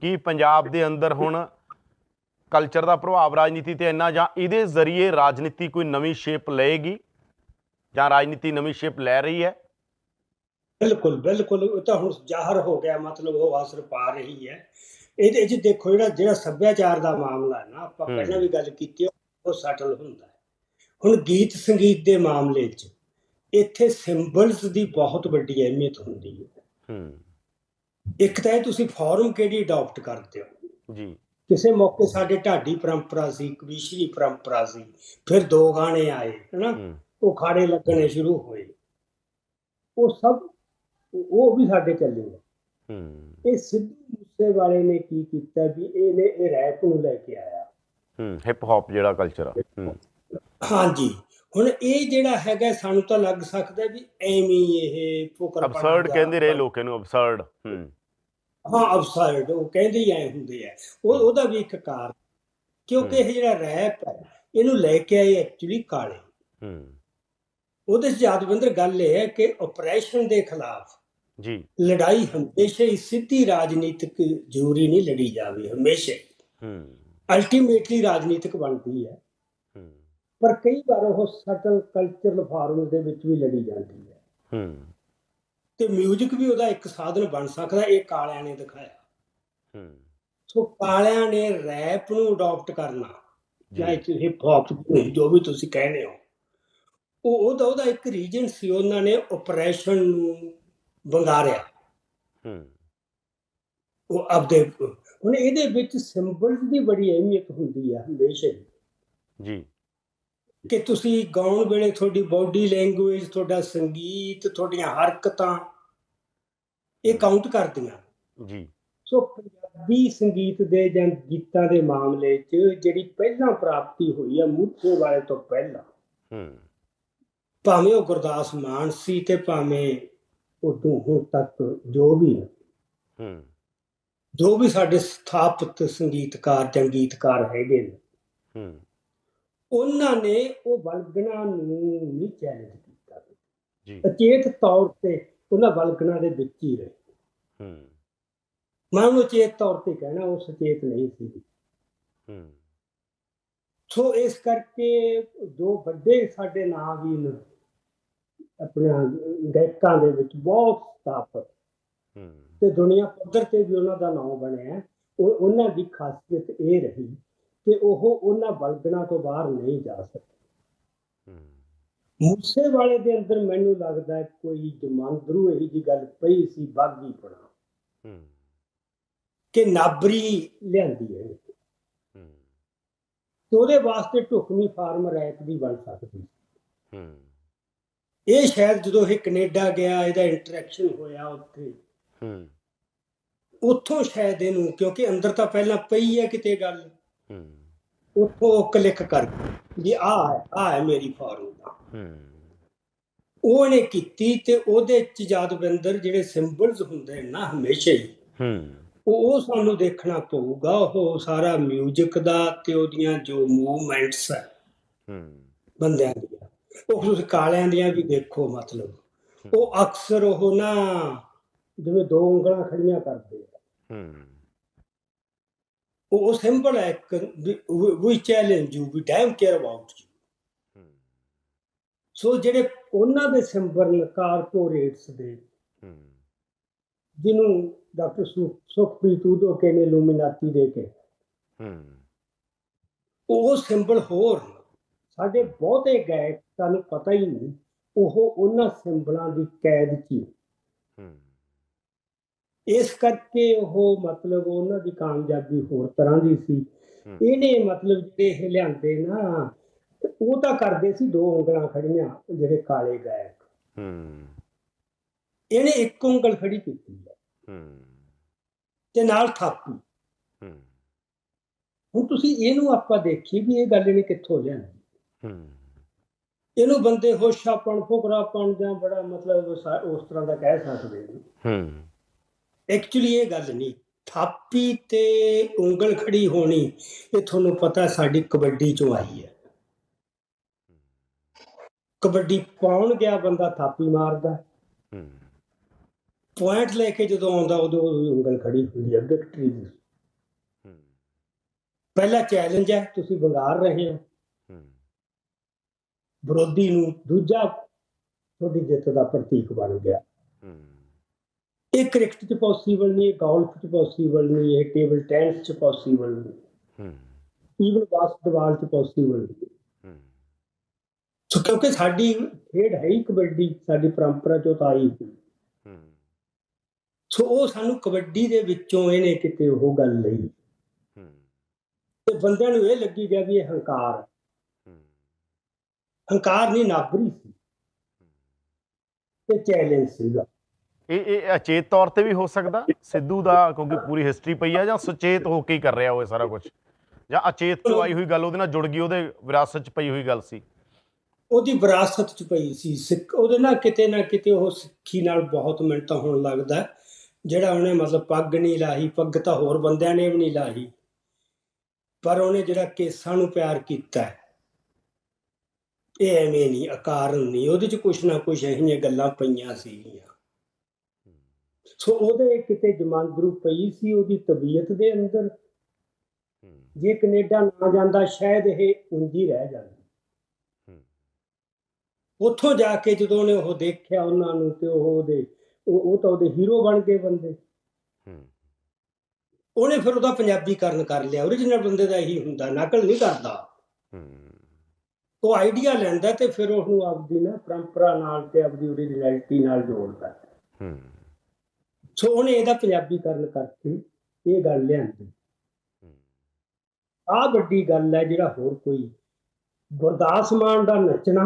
ਕੀ ਪੰਜਾਬ ਦੇ ਅੰਦਰ ਹੁਣ ਕਲਚਰ ਦਾ ਪ੍ਰਭਾਵ ਰਾਜਨੀਤੀ ਤੇ ਇੰਨਾ, ਜਾਂ ਇਹਦੇ ਜ਼ਰੀਏ ਰਾਜਨੀਤੀ ਕੋਈ ਨਵੀਂ ਸ਼ੇਪ ਲਏਗੀ, ਜਾਂ ਰਾਜਨੀਤੀ ਨਵੀਂ ਸ਼ੇਪ ਲੈ ਰਹੀ ਹੈ? ਬਿਲਕੁਲ ਬਿਲਕੁਲ, ਉਹ ਤਾਂ ਹੁਣ ਜ਼ਾਹਰ ਹੋ ਗਿਆ, ਮਤਲਬ ਉਹ ਅਸਰ ਪਾ ਰਹੀ ਹੈ। ਇਹਦੇ 'ਚ ਦੇਖੋ, ਜਿਹੜਾ ਜਿਹੜਾ ਸੱਭਿਆਚਾਰ ਦਾ ਮਾਮਲਾ ਹੈ ਨਾ, ਆਪਾਂ ਹੂੰ। ਪਹਿਲਾਂ ਵੀ ਗੱਲ ਕੀਤੀ, ਉਹ ਸਟਲ ਹੁੰਦਾ ਹੈ। ਹੁਣ ਗੀਤ ਸੰਗੀਤ ਦੇ ਮਾਮਲੇ 'ਚ ਇੱਥੇ ਸਿੰਬਲਸ ਦੀ ਬਹੁਤ ਵੱਡੀ ਅਹਿਮੀਅਤ ਹੁੰਦੀ ਹੈ। ਹੂੰ ਇੱਕ ਤਾਂ ਇਹ ਤੁਸੀਂ ਫਾਰਮ ਕਿਹੜੀ ਅਡਾਪਟ ਕਰਦੇ ਹੋ ਜੀ। ਕਿਸੇ ਮੌਕੇ ਸਾਡੇ ਢਾਡੀ ਪਰੰਪਰਾ ਸੀ, ਕਵੀਸ਼ਰੀ ਪਰੰਪਰਾ ਸੀ, ਫਿਰ ਦੋ ਗਾਣੇ ਆਏ ਹਨਾ, ਹੂੰ ਉਹ ਖਾੜੇ ਲੱਗਣੇ ਸ਼ੁਰੂ ਹੋਏ, ਉਹ ਸਭ ਉਹ ਵੀ ਸਾਡੇ ਚੱਲੇ ਆ। ਹੂੰ ਇਹ ਸਿੱਧੂ ਮੂਸੇਵਾਲੇ ਨੇ ਕੀ ਕੀਤਾ ਵੀ ਇਹਨੇ ਇਹ ਰੈਪ ਨੂੰ ਲੈ ਕੇ ਆਇਆ। ਹੂੰ ਹਿਪ ਹੌਪ ਜਿਹੜਾ ਕਲਚਰ ਆ। ਹੂੰ ਹਾਂਜੀ, ਹੁਣ ਇਹ ਜਿਹੜਾ ਹੈਗਾ ਸਾਨੂੰ ਤਾਂ ਲੱਗ ਸਕਦਾ ਵੀ ਐਵੇਂ ਇਹ ਫੁਕਰਪਣਾ ਅਬਸਰਡ ਦਾ- ਕਹਿੰਦੇ ਰਹੇ ਲੋਕ ਇਹਨੂੰ, ਅਬਸਰਡ। ਹੂੰ ਹਾਂ, ਅਬਸਰਡ ਉਹ ਕਹਿੰਦੇ ਹੀ ਐ ਹੁੰਦੇ ਆ। ਉਹ ਉਹਦਾ ਵੀ ਇੱਕ ਕਾਰਨ, ਕਿਉਂਕਿ ਇਹ ਜਿਹੜਾ ਰੈਪ ਹੈ ਇਹਨੂੰ ਲੈ ਕੇ ਆਏ ਐਕਚੁਅਲੀ ਕਾਲੇ। ਹੂੰ ਉਹਦੇ 'ਚ ਯਾਦਵਿੰਦਰ ਗੱਲ ਇਹ ਹੈ ਕਿ ਓਪਰੇਸ਼ਨ ਦੇ ਖਿਲਾਫ ਜੀ। ਲੜਾਈ ਹਮੇਸ਼ਾ ਹੀ ਸਿੱਧੀ ਰਾਜਨੀਤਿਕ ਜ਼ਰੂਰੀ ਨਹੀਂ ਲੜੀ ਜਾਵੇ, ਹਮੇਸ਼ਾ ਹੂੰ ਅਲਟੀਮੇਟਲੀ ਰਾਜਨੀਤਿਕ ਬਣਦੀ ਹੈ, ਹੂੰ ਪਰ ਕਈ ਵਾਰ ਉਹ ਸਟਲ ਕਲਚਰਲ ਫਾਰਮ ਦੇ ਵਿੱਚ ਵੀ ਲੜੀ ਜਾਂਦੀ ਹੈ। ਹੂੰ ਤੇ ਮਿਊਜ਼ਿਕ ਵੀ ਉਹਦਾ ਇੱਕ ਸਾਧਨ ਬਣ ਸਕਦਾ, ਇਹ ਕਾਲਿਆਂ ਨੇ ਦਿਖਾਇਆ। ਹੂੰ ਸੋ ਕਾਲਿਆਂ ਨੇ ਰੈਪ ਨੂੰ ਅਡਾਪਟ ਕਰਨਾ, ਜਾਂ ਜੀ। ਇੱਕ ਹਿਪ ਹੌਪ ਜੋ ਵੀ ਤੁਸੀਂ ਕਹਿੰਦੇ ਹੋ, ਉਹ ਉਹਦਾ ਉਹਦਾ ਇੱਕ ਰੀਜਨ ਸੀ। ਉਹਨਾਂ ਨੇ ਓਪਰੇਸ਼ਨ ਨੂੰ ਵੰਗਾਰਿਆ, ਹੂੰ ਉਹ ਆਪਦੇ। ਹੁਣ ਇਹਦੇ ਵਿੱਚ ਸਿੰਬਲਸ ਦੀ ਬੜੀ ਅਹਿਮੀਅਤ ਹੁੰਦੀ ਹੈ ਹਮੇਸ਼ਾ ਹੀ, ਜੀ। ਕਿ ਤੁਸੀਂ ਗਾਉਣ ਵੇਲੇ ਤੁਹਾਡੀ ਬਾਡੀ ਲੈਂਗੁਏਜ, ਤੁਹਾਡਾ ਸੰਗੀਤ, ਤੁਹਾਡੀਆਂ ਹਰਕਤਾਂ ਇਹ ਕਾਊਂਟ ਕਰਦੀਆਂ ਜੀ। ਸੋ ਪੰਜਾਬੀ ਸੰਗੀਤ ਦੇ ਜਾਂ ਗੀਤਾਂ ਦੇ ਮਾਮਲੇ 'ਚ ਜਿਹੜੀ ਪਹਿਲਾਂ ਪ੍ਰਾਪਤੀ ਹੋਈ ਆ ਮੂਸੇਵਾਲੇ ਤੋਂ ਪਹਿਲਾਂ, ਹੂੰ ਭਾਵੇਂ ਉਹ ਗੁਰਦਾਸ ਮਾਨ ਸੀ ਤੇ ਭਾਵੇਂ ਉਦੋਂ ਹੁਣ ਤੱਕ ਜੋ ਵੀ ਹੂੰ ਜੋ ਵੀ ਸਾਡੇ ਸਥਾਪਿਤ ਸੰਗੀਤਕਾਰ ਜਾਂ ਗੀਤਕਾਰ ਹੈਗੇ ਨੇ, ਹੂੰ ਉਹਨਾਂ ਨੇ ਉਹ ਵਲਗਣਾ ਨੂੰ ਨਹੀਂ ਚੈਲੰਜ ਕੀਤਾ ਜੀ। ਅਚੇਤ ਤੌਰ ਤੇ ਉਹਨਾਂ ਵਲਗਣਾ ਦੇ ਵਿੱਚ ਹੀ ਰਹੇ। ਹੂੰ ਮੈਂ ਉਹਨੂੰ ਅਚੇਤ ਤੌਰ ਤੇ ਕਹਿਣਾ, ਉਹ ਸੁਚੇਤ ਨਹੀਂ ਸੀ। ਹੂੰ ਸੋ ਇਸ ਕਰਕੇ ਜੋ ਵੱਡੇ ਸਾਡੇ ਨਾਂ ਵੀ ਨੇ ਆਪਣਾ ਗਾਇਕਾਂ ਦੇ ਵਿੱਚ ਬਹੁਤ ਸਥਾਪਿਤ, ਹੂੰ ਤੇ ਦੁਨੀਆ ਪੱਧਰ ਤੇ ਵੀ ਉਹਨਾਂ ਦਾ ਨਾਮ ਬਣਿਆ, ਉਹ ਉਹਨਾਂ ਦੀ ਖਾਸੀਅਤ ਇਹ ਰਹੀ ਕਿ ਉਹ ਉਹਨਾਂ ਵਲਗਣਾ ਤੋਂ ਬਾਹਰ ਨਹੀਂ ਜਾ ਸਕੇ। ਹੂੰ ਮੂਸੇਵਾਲੇ ਦੇ ਅੰਦਰ ਮੈਨੂੰ ਲੱਗਦਾ ਕੋਈ ਜਮਾਂਦਰੂ ਇਹੀ ਜੀ ਗੱਲ ਪਈ ਸੀ, ਬਾਗੀਪੁਣਾ, ਹੂੰ ਕਿ ਨਾਬਰੀ ਲਿਆਂਦੀ ਹੈ, ਹੂੰ ਤੇ ਉਹਦੇ ਵਾਸਤੇ ਢੁਕਵੀਂ ਫਾਰਮ ਰੈਪ ਦੀ ਬਣ ਸਕਦੀ। ਹੂੰ ਇਹ ਸ਼ਾਇਦ ਜਦੋਂ ਇਹ ਕੈਨੇਡਾ ਗਿਆ, ਇਹਦਾ ਇੰਟਰੈਕਸ਼ਨ ਹੋਇਆ ਉੱਥੇ, ਹੂੰ ਉੱਥੋਂ ਸ਼ਾਇਦ ਇਹਨੂੰ, ਕਿਉਂਕਿ ਅੰਦਰ ਤਾਂ ਪਹਿਲਾਂ ਪਈ ਹੈ ਕਿਤੇ ਗੱਲ, ਹੂੰ ਉੱਥੋਂ ਕਲਿੱਕ ਕਰ ਵੀ ਆਹ ਹੈ ਆਹ ਹੈ ਮੇਰੀ ਫਾਰਮੂਲਾ, ਹੂੰ ਉਹ ਇਹਨੇ ਕੀਤੀ। ਤੇ ਉਹਦੇ 'ਚ ਯਾਦਵਿੰਦਰ ਜਿਹੜੇ ਸਿੰਬਲਸ ਹੁੰਦੇ ਨੇ ਨਾ ਹਮੇਸ਼ਾ ਹੀ, ਹੂੰ ਉਹ ਉਹ ਸਾਨੂੰ ਦੇਖਣਾ ਪਊਗਾ। ਉਹ ਸਾਰਾ ਮਿਊਜ਼ਿਕ ਦਾ ਤੇ ਉਹਦੀਆਂ ਜੋ ਮੂਵਮੈਂਟਸ ਹੈ ਹੂੰ ਬੰਦਿਆਂ ਦੀਆਂ, ਉਹ ਤੁਸੀਂ ਕਾਲਿਆਂ ਦੀਆਂ ਵੀ ਦੇਖੋ, ਮਤਲਬ ਉਹ ਅਕਸਰ ਉਹ ਨਾ ਜਿਵੇਂ ਦੋ ਉਂਗਲਾਂ ਖੜੀਆਂ ਕਰਦੇ ਆ, ਹੂੰ ਉਹ ਸਿੰਬਲ ਹੈ ਇੱਕ, we challenge you, we damn care about you. Hmm so ਜਿਹੜੇ ਉਹਨਾਂ ਦੇ ਸਿੰਬਲ ਕਾਰਪੋਰੇਟਸ ਦੇ, ਹੂੰ ਜਿਹਨੂੰ ਡਾਕਟਰ ਸੁਖਪ੍ਰੀਤ ਉਦੋਕੇ ਨੇ ਲੂਮੀਨਾਤੀ ਦੇ ਕੇ, ਹੂੰ ਉਹ ਸਿੰਬਲ ਹੋਰ ਸਾਡੇ ਬਹੁਤੇ ਗਾਇਕ ਤੁਹਾਨੂੰ ਪਤਾ ਹੀ ਨਹੀਂ, ਉਹ ਉਹਨਾਂ ਸਿੰਬਲਾਂ ਦੀ ਕੈਦ 'ਚ ਹੀ। ਹੂੰ ਇਸ ਕਰਕੇ ਉਹ ਮਤਲਬ ਉਹਨਾਂ ਦੀ ਕਾਮਯਾਬੀ ਹੋਰ ਤਰ੍ਹਾਂ ਦੀ ਸੀ। ਹੂੰ ਇਹਨੇ ਮਤਲਬ ਜਿਹੜੇ ਇਹ ਲਿਆਂਦੇ ਨਾ, ਉਹ ਤਾਂ ਕਰਦੇ ਸੀ ਦੋ ਉਂਗਲਾਂ ਖੜੀਆਂ ਜਿਹੜੇ ਕਾਲੇ ਗਾਇਕ, ਹੂੰ ਇਹਨੇ ਇੱਕ ਉਂਗਲ ਖੜੀ ਕੀਤੀ ਹੈ ਹੂੰ ਤੇ ਨਾਲ ਥਾਪੀ। ਹੂੰ ਹੁਣ ਤੁਸੀਂ ਇਹਨੂੰ ਆਪਾਂ ਦੇਖੀਏ ਵੀ ਇਹ ਗੱਲ ਇਹਨੇ ਕਿੱਥੋਂ ਲਿਆਂਦੀ। ਹੂੰ ਇਹਨੂੰ ਬੰਦੇ ਹੋਸ਼ਾਪਣ, ਫੁਕਰਾਪਣ ਜਾਂ ਬੜਾ ਮਤਲਬ ਉਸ ਤਰ੍ਹਾਂ ਦਾ ਕਹਿ ਸਕਦੇ ਨੇ। ਹੂੰ ਐਕਚੁਅਲੀ ਇਹ ਗੱਲ ਨਹੀਂ, ਥਾਪੀ ਤੇ ਉਂਗਲ ਖੜੀ ਹੋਣੀ ਇਹ ਤੁਹਾਨੂੰ ਪਤਾ ਸਾਡੀ ਕਬੱਡੀ ਚੋਂ ਆਈ ਹੈ। ਕਬੱਡੀ ਪਾਉਣ ਗਿਆ ਬੰਦਾ ਥਾਪੀ ਮਾਰਦਾ, ਹੂੰ ਪੁਆਇੰਟ ਲੈ ਕੇ ਜਦੋਂ ਆਉਂਦਾ ਉਦੋਂ ਉਂਗਲ ਖੜੀ ਹੁੰਦੀ ਹੈ ਵਿਕਟਰੀ ਦੀ। ਪਹਿਲਾ ਚੈਲੰਜ ਹੈ, ਤੁਸੀਂ ਵੰਗਾਰ ਰਹੇ ਹੋ ਹੂੰ ਵਿਰੋਧੀ ਨੂੰ, ਦੂਜਾ ਤੁਹਾਡੀ ਜਿੱਤ ਦਾ ਪ੍ਰਤੀਕ ਬਣ ਗਿਆ। ਹੂੰ ਇਹ ਕ੍ਰਿਕਟ 'ਚ ਪੋਸੀਬਲ ਨਹੀਂ, ਇਹ ਗੋਲਫ 'ਚ ਪੋਸੀਬਲ ਨਹੀਂ, ਇਹ ਟੇਬਲ ਟੈਨਿਸ 'ਚ ਪੋਸੀਬਲ ਨਹੀਂ, ਹੂੰ ਈਵਨ ਬਾਸਕਟਬਾਲ 'ਚ ਪੋਸੀਬਲ ਨਹੀਂ। ਹੂੰ ਸੋ ਕਿਉਂਕਿ ਸਾਡੀ ਖੇਡ ਹੈ ਹੀ ਕਬੱਡੀ, ਸਾਡੀ ਪਰੰਪਰਾ 'ਚੋਂ ਤਾਂ ਆਈ ਸੀ। ਹੂੰ ਸੋ ਉਹ ਸਾਨੂੰ ਕਬੱਡੀ ਦੇ ਵਿੱਚੋਂ ਇਹਨੇ ਕਿਤੇ ਉਹ ਗੱਲ ਲਈ ਹੂੰ ਤੇ ਬੰਦਿਆਂ ਨੂੰ ਇਹ ਲੱਗੀ ਗਿਆ ਵੀ ਇਹ ਹੰਕਾਰ, ਹੂੰ ਹੰਕਾਰ ਨਹੀਂ, ਨਾਬਰੀ ਸੀ, ਇਹ ਚੈਲੰਜ ਸੀਗਾ। ਇਹ ਇਹ ਅਚੇਤ ਤੌਰ ਤੇ ਵੀ ਹੋ ਸਕਦਾ ਸਿੱਧੂ ਦਾ, ਕਿਉਂਕਿ ਪੂਰੀ ਹਿਸਟਰੀ ਪਈ ਆ, ਜਾਂ ਸੁਚੇਤ ਹੋ ਕੇ ਹੀ ਕਰ ਰਿਹਾ ਉਹ ਇਹ ਸਾਰਾ ਕੁਝ, ਜਾਂ ਅਚੇਤ ਚੋਂ ਆਈ ਹੋਈ ਗੱਲ ਉਹਦੇ ਨਾਲ ਜੁੜ ਗਈ, ਉਹਦੇ ਵਿਰਾਸਤ 'ਚ ਪਈ ਹੋਈ ਗੱਲ ਸੀ? ਉਹਦੀ ਵਿਰਾਸਤ 'ਚ ਪਈ ਸੀ ਸਿੱਖ, ਉਹਦੇ ਨਾਲ ਕਿਤੇ ਨਾ ਕਿਤੇ ਉਹ ਸਿੱਖੀ ਨਾਲ ਬਹੁਤ ਮਿੰਟਾਂ ਹੋਣ ਲੱਗਦਾ, ਜਿਹੜਾ ਉਹਨੇ ਮਤਲਬ ਪੱਗ ਨਹੀਂ ਲਾਹੀ, ਪੱਗ ਤਾਂ ਹੋਰ ਬੰਦਿਆਂ ਨੇ ਵੀ ਨਹੀਂ ਲਾਹੀ, ਪਰ ਉਹਨੇ ਜਿਹੜਾ ਕੇਸਾਂ ਨੂੰ ਪਿਆਰ ਕੀਤਾ ਇਹ ਐਵੇਂ ਨਹੀਂ, ਅਕਾਰਨ ਨਹੀਂ, ਉਹਦੇ 'ਚ ਕੁਛ ਨਾ ਕੁਛ ਇਹੋ ਜਿਹੀਆਂ ਗੱਲਾਂ ਪਈਆਂ ਸੀਗੀਆਂ। ਸੋ ਉਹਦੇ ਕਿਤੇ ਜਮਾਂਦਰੂ ਪਈ ਸੀ ਉਹਦੀ ਤਬੀਅਤ ਦੇ ਅੰਦਰ। ਜੇ ਕੈਨੇਡਾ ਨਾ ਜਾਂਦਾ ਸ਼ਾਇਦ ਇਹ ਉਂਝ ਹੀ ਰਹਿ ਜਾਂਦਾ। ਉੱਥੋਂ ਜਾ ਕੇ ਜਦੋਂ ਉਹਨੇ ਉਹ ਦੇਖਿਆ ਉਹਨਾਂ ਨੂੰ, ਤੇ ਉਹ ਉਹਦੇ ਉਹ ਤਾਂ ਉਹਦੇ ਹੀਰੋ ਬਣ ਗਏ ਬੰਦੇ। ਉਹਨੇ ਫਿਰ ਉਹਦਾ ਪੰਜਾਬੀਕਰਨ ਕਰ ਲਿਆ। ਓਰੀਜਨਲ ਬੰਦੇ ਦਾ ਇਹੀ ਹੁੰਦਾ, ਨਕਲ ਨਹੀਂ ਕਰਦਾ। ਉਹ ਆਈਡੀਆ ਲੈਂਦਾ ਤੇ ਫਿਰ ਉਹਨੂੰ ਆਪਦੀ ਨਾ ਪਰੰਪਰਾ ਨਾਲ ਤੇ ਆਪਦੀ ਓਰੀਜਨੈਲਿਟੀ ਨਾਲ ਜੋੜਦਾ। ਸੋ ਉਹਨੇ ਇਹਦਾ ਪੰਜਾਬੀਕਰਨ ਕਰਕੇ ਇਹ ਗੱਲ ਲਿਆਂਦੀ। ਆਹ ਵੱਡੀ ਗੱਲ ਹੈ। ਜਿਹੜਾ ਹੋਰ ਕੋਈ ਗੁਰਦਾਸ ਮਾਨ ਦਾ ਨੱਚਣਾ,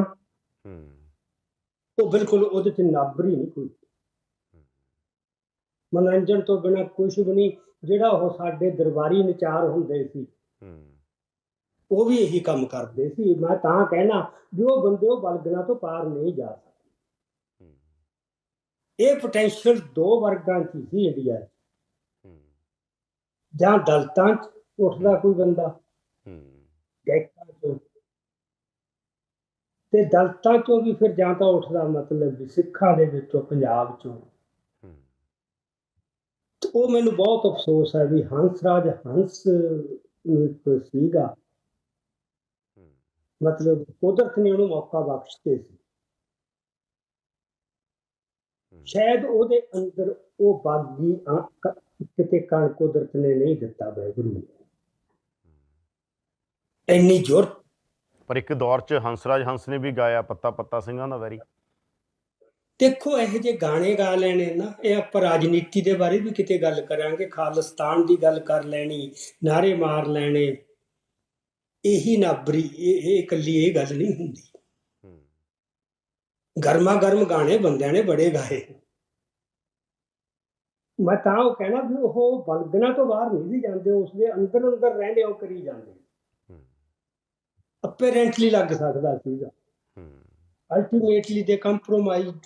ਉਹ ਬਿਲਕੁਲ ਉਹਦੇ 'ਚ ਨਾਬਰੀ ਨਹੀਂ ਕੋਈ, ਮਨੋਰੰਜਨ ਤੋਂ ਬਿਨਾਂ ਕੁਛ ਵੀ ਨਹੀਂ। ਜਿਹੜਾ ਉਹ ਸਾਡੇ ਦਰਬਾਰੀ ਨਚਾਰ ਹੁੰਦੇ ਸੀ, ਉਹ ਵੀ ਇਹੀ ਕੰਮ ਕਰਦੇ ਸੀ। ਮੈਂ ਤਾਂ ਕਹਿਣਾ ਵੀ ਉਹ ਬੰਦੇ ਉਹ ਬਲਗਣਾ ਤੋਂ ਪਾਰ ਨਹੀਂ ਜਾ ਸਕਦੇ। ਇਹ ਪੋਟੈਂਸ਼ੀਅਲ ਦੋ ਵਰਗਾਂ 'ਚ ਸੀ ਇੰਡੀਆ 'ਚ, ਜਾਂ ਦਲਿਤਾਂ 'ਚ ਉੱਠਦਾ ਕੋਈ ਬੰਦਾ ਗਾਇਕਾਂ 'ਚੋਂ, ਤੇ ਦਲਿਤਾਂ 'ਚੋਂ ਵੀ ਫਿਰ ਜਾਂ ਤਾਂ ਉੱਠਦਾ ਮਤਲਬ ਵੀ ਸਿੱਖਾਂ ਦੇ ਵਿੱਚੋਂ, ਪੰਜਾਬ 'ਚੋਂ। ਉਹ ਮੈਨੂੰ ਬਹੁਤ ਅਫਸੋਸ ਹੈ ਵੀ ਹੰਸਰਾਜ ਹੰਸ ਨੂੰ ਇੱਕ ਸੀਗਾ, ਮਤਲਬ ਕੁਦਰਤ ਨੇ ਉਹਨੂੰ ਮੌਕਾ ਬਖਸ਼ਦੇ ਸੀ। ਸ਼ਾਇਦ ਉਹਦੇ ਅੰਦਰ ਉਹ ਬਾਗੀ ਕਿਤੇ ਕਣ ਕੁਦਰਤ ਨੇ ਨਹੀਂ ਦਿੱਤਾ, ਵਾਹਿਗੁਰੂ ਨੇ ਇੰਨੀ ਜ਼ੋਰ। ਪਰ ਇੱਕ ਦੌਰ 'ਚ ਹੰਸਰਾਜ ਹੰਸ ਨੇ ਵੀ ਗਾਇਆ ਪੱਤਾ ਪੱਤਾ ਸਿੰਘਾਂ ਦਾ ਵੈਰੀ। ਦੇਖੋ ਇਹੋ ਜਿਹੇ ਗਾਣੇ ਗਾ ਲੈਣੇ ਨਾ, ਇਹ ਆਪਾਂ ਰਾਜਨੀਤੀ ਦੇ ਬਾਰੇ ਵੀ ਕਿਤੇ ਗੱਲ ਕਰਾਂਗੇ, ਖਾਲਿਸਤਾਨ ਦੀ ਗੱਲ ਕਰ ਲੈਣੀ, ਨਾਅਰੇ ਮਾਰ ਲੈਣੇ, ਇਹੀ ਨਾਬਰੀ। ਇਹ ਇਹ ਇਕੱਲੀ ਇਹ ਗੱਲ ਨਹੀਂ ਹੁੰਦੀ। ਗਰਮਾ ਗਰਮ ਗਾਣੇ ਬੰਦਿਆਂ ਨੇ ਬੜੇ ਗਾਏ। ਮੈਂ ਤਾਂ ਉਹ ਕਹਿਣਾ ਵੀ ਉਹ ਬਲਗਣਾ ਤੋਂ ਬਾਹਰ ਨਹੀਂ ਸੀ ਜਾਂਦੇ, ਉਸਦੇ ਅੰਦਰ ਅੰਦਰ ਰਹਿੰਦੇ ਉਹ ਕਰੀ ਜਾਂਦੇ। ਅਪੇਰੈਂਟਲੀ ਲੱਗ ਸਕਦਾ ਸੀਗਾ, ਅਲਟੀਮੇਟਲੀ ਦੇ ਕੰਪਰੋਮਾਈਜ਼ਡ।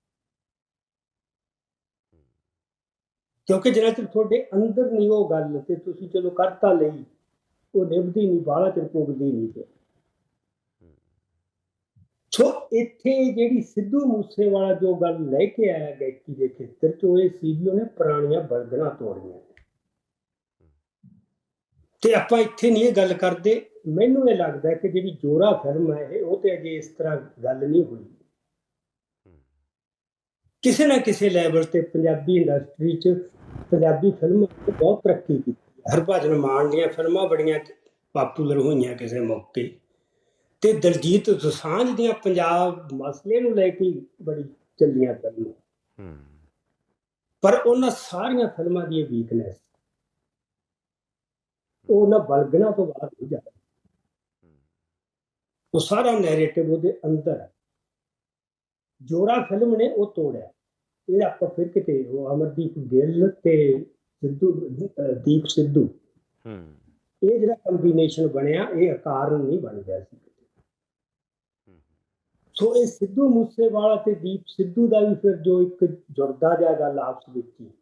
ਕਿਉਂਕਿ ਜਿੰਨਾ ਚਿਰ ਤੁਹਾਡੇ ਅੰਦਰ ਨਹੀਂ ਉਹ ਗੱਲ, ਤੇ ਤੁਸੀਂ ਚਲੋ ਕਰਤਾ ਲਈ, ਉਹ ਨਿਭਦੀ ਨਹੀਂ, ਬਾਹਲਾ ਚਿਰ ਪੁੱਗਦੀ ਨਹੀਂ। ਸੋ ਇੱਥੇ ਜਿਹੜੀ ਸਿੱਧੂ ਮੂਸੇਵਾਲਾ ਜੋ ਗੱਲ ਲੈ ਕੇ ਆਇਆ ਗਾਇਕੀ ਦੇ ਖੇਤਰ 'ਚ, ਉਹ ਇਹ ਸੀ ਵੀ ਉਹਨੇ ਪੁਰਾਣੀਆਂ ਬਲਗਣਾ ਤੋੜੀਆਂ। ਤੇ ਆਪਾਂ ਇੱਥੇ ਨਹੀਂ ਇਹ ਗੱਲ ਕਰਦੇ। ਮੈਨੂੰ ਇਹ ਲੱਗਦਾ ਕਿ ਜਿਹੜੀ ਜੋਰਾ ਫਿਲਮ ਹੈ ਇਹ, ਉਹ ਤੇ ਅਜੇ ਇਸ ਤਰ੍ਹਾਂ ਗੱਲ ਨਹੀਂ ਹੋਈ। ਕਿਸੇ ਨਾ ਕਿਸੇ ਲੈਵਲ ਤੇ ਪੰਜਾਬੀ ਇੰਡਸਟਰੀ 'ਚ ਪੰਜਾਬੀ ਫਿਲਮ ਬਹੁਤ ਤਰੱਕੀ ਕੀਤੀ। ਹਰਭਜਨ ਮਾਨ ਦੀਆਂ ਫਿਲਮਾਂ ਬੜੀਆਂ ਪਾਪੂਲਰ ਹੋਈਆਂ ਕਿਸੇ ਮੌਕੇ, ਤੇ ਦਲਜੀਤ ਦੋਸਾਂਝ ਦੀਆਂ ਪੰਜਾਬ ਮਸਲੇ ਨੂੰ ਲੈ ਕੇ ਬੜੀ ਚੱਲੀਆਂ ਫਿਲਮਾਂ। ਪਰ ਉਹਨਾਂ ਸਾਰੀਆਂ ਫਿਲਮਾਂ ਦੀ ਵੀਕਨੈਸ, ਉਹ ਨਾ ਬਲਗਣਾ ਤੋਂ ਬਾਹਰ ਨਹੀਂ ਜਾਂਦਾ। ਉਹ ਸਾਰਾ ਨੈਰੇਟਿਵ ਉਹਦੇ ਅੰਦਰ ਹੈ। ਜੋਰਾ ਫਿਲਮ ਨੇ ਉਹ ਤੋੜਿਆ। ਇਹ ਆਪਾਂ ਫਿਰ ਕਿਤੇ ਉਹ ਅਮਰਦੀਪ ਗਿੱਲ ਤੇ ਸਿੱਧੂ, ਦੀਪ ਸਿੱਧੂ, ਇਹ ਜਿਹੜਾ ਕੰਬੀਨੇਸ਼ਨ ਬਣਿਆ, ਇਹ ਅਕਾਰਨ ਨਹੀਂ ਬਣ ਗਿਆ ਸੀ। ਸੋ ਇਹ ਸਿੱਧੂ ਮੂਸੇਵਾਲਾ ਤੇ ਦੀਪ ਸਿੱਧੂ ਦਾ ਵੀ ਫਿਰ ਜੋ ਇੱਕ ਜੁੜਦਾ ਜਿਹਾ ਗੱਲ ਆਪਸ ਵਿੱਚ ਹੀ,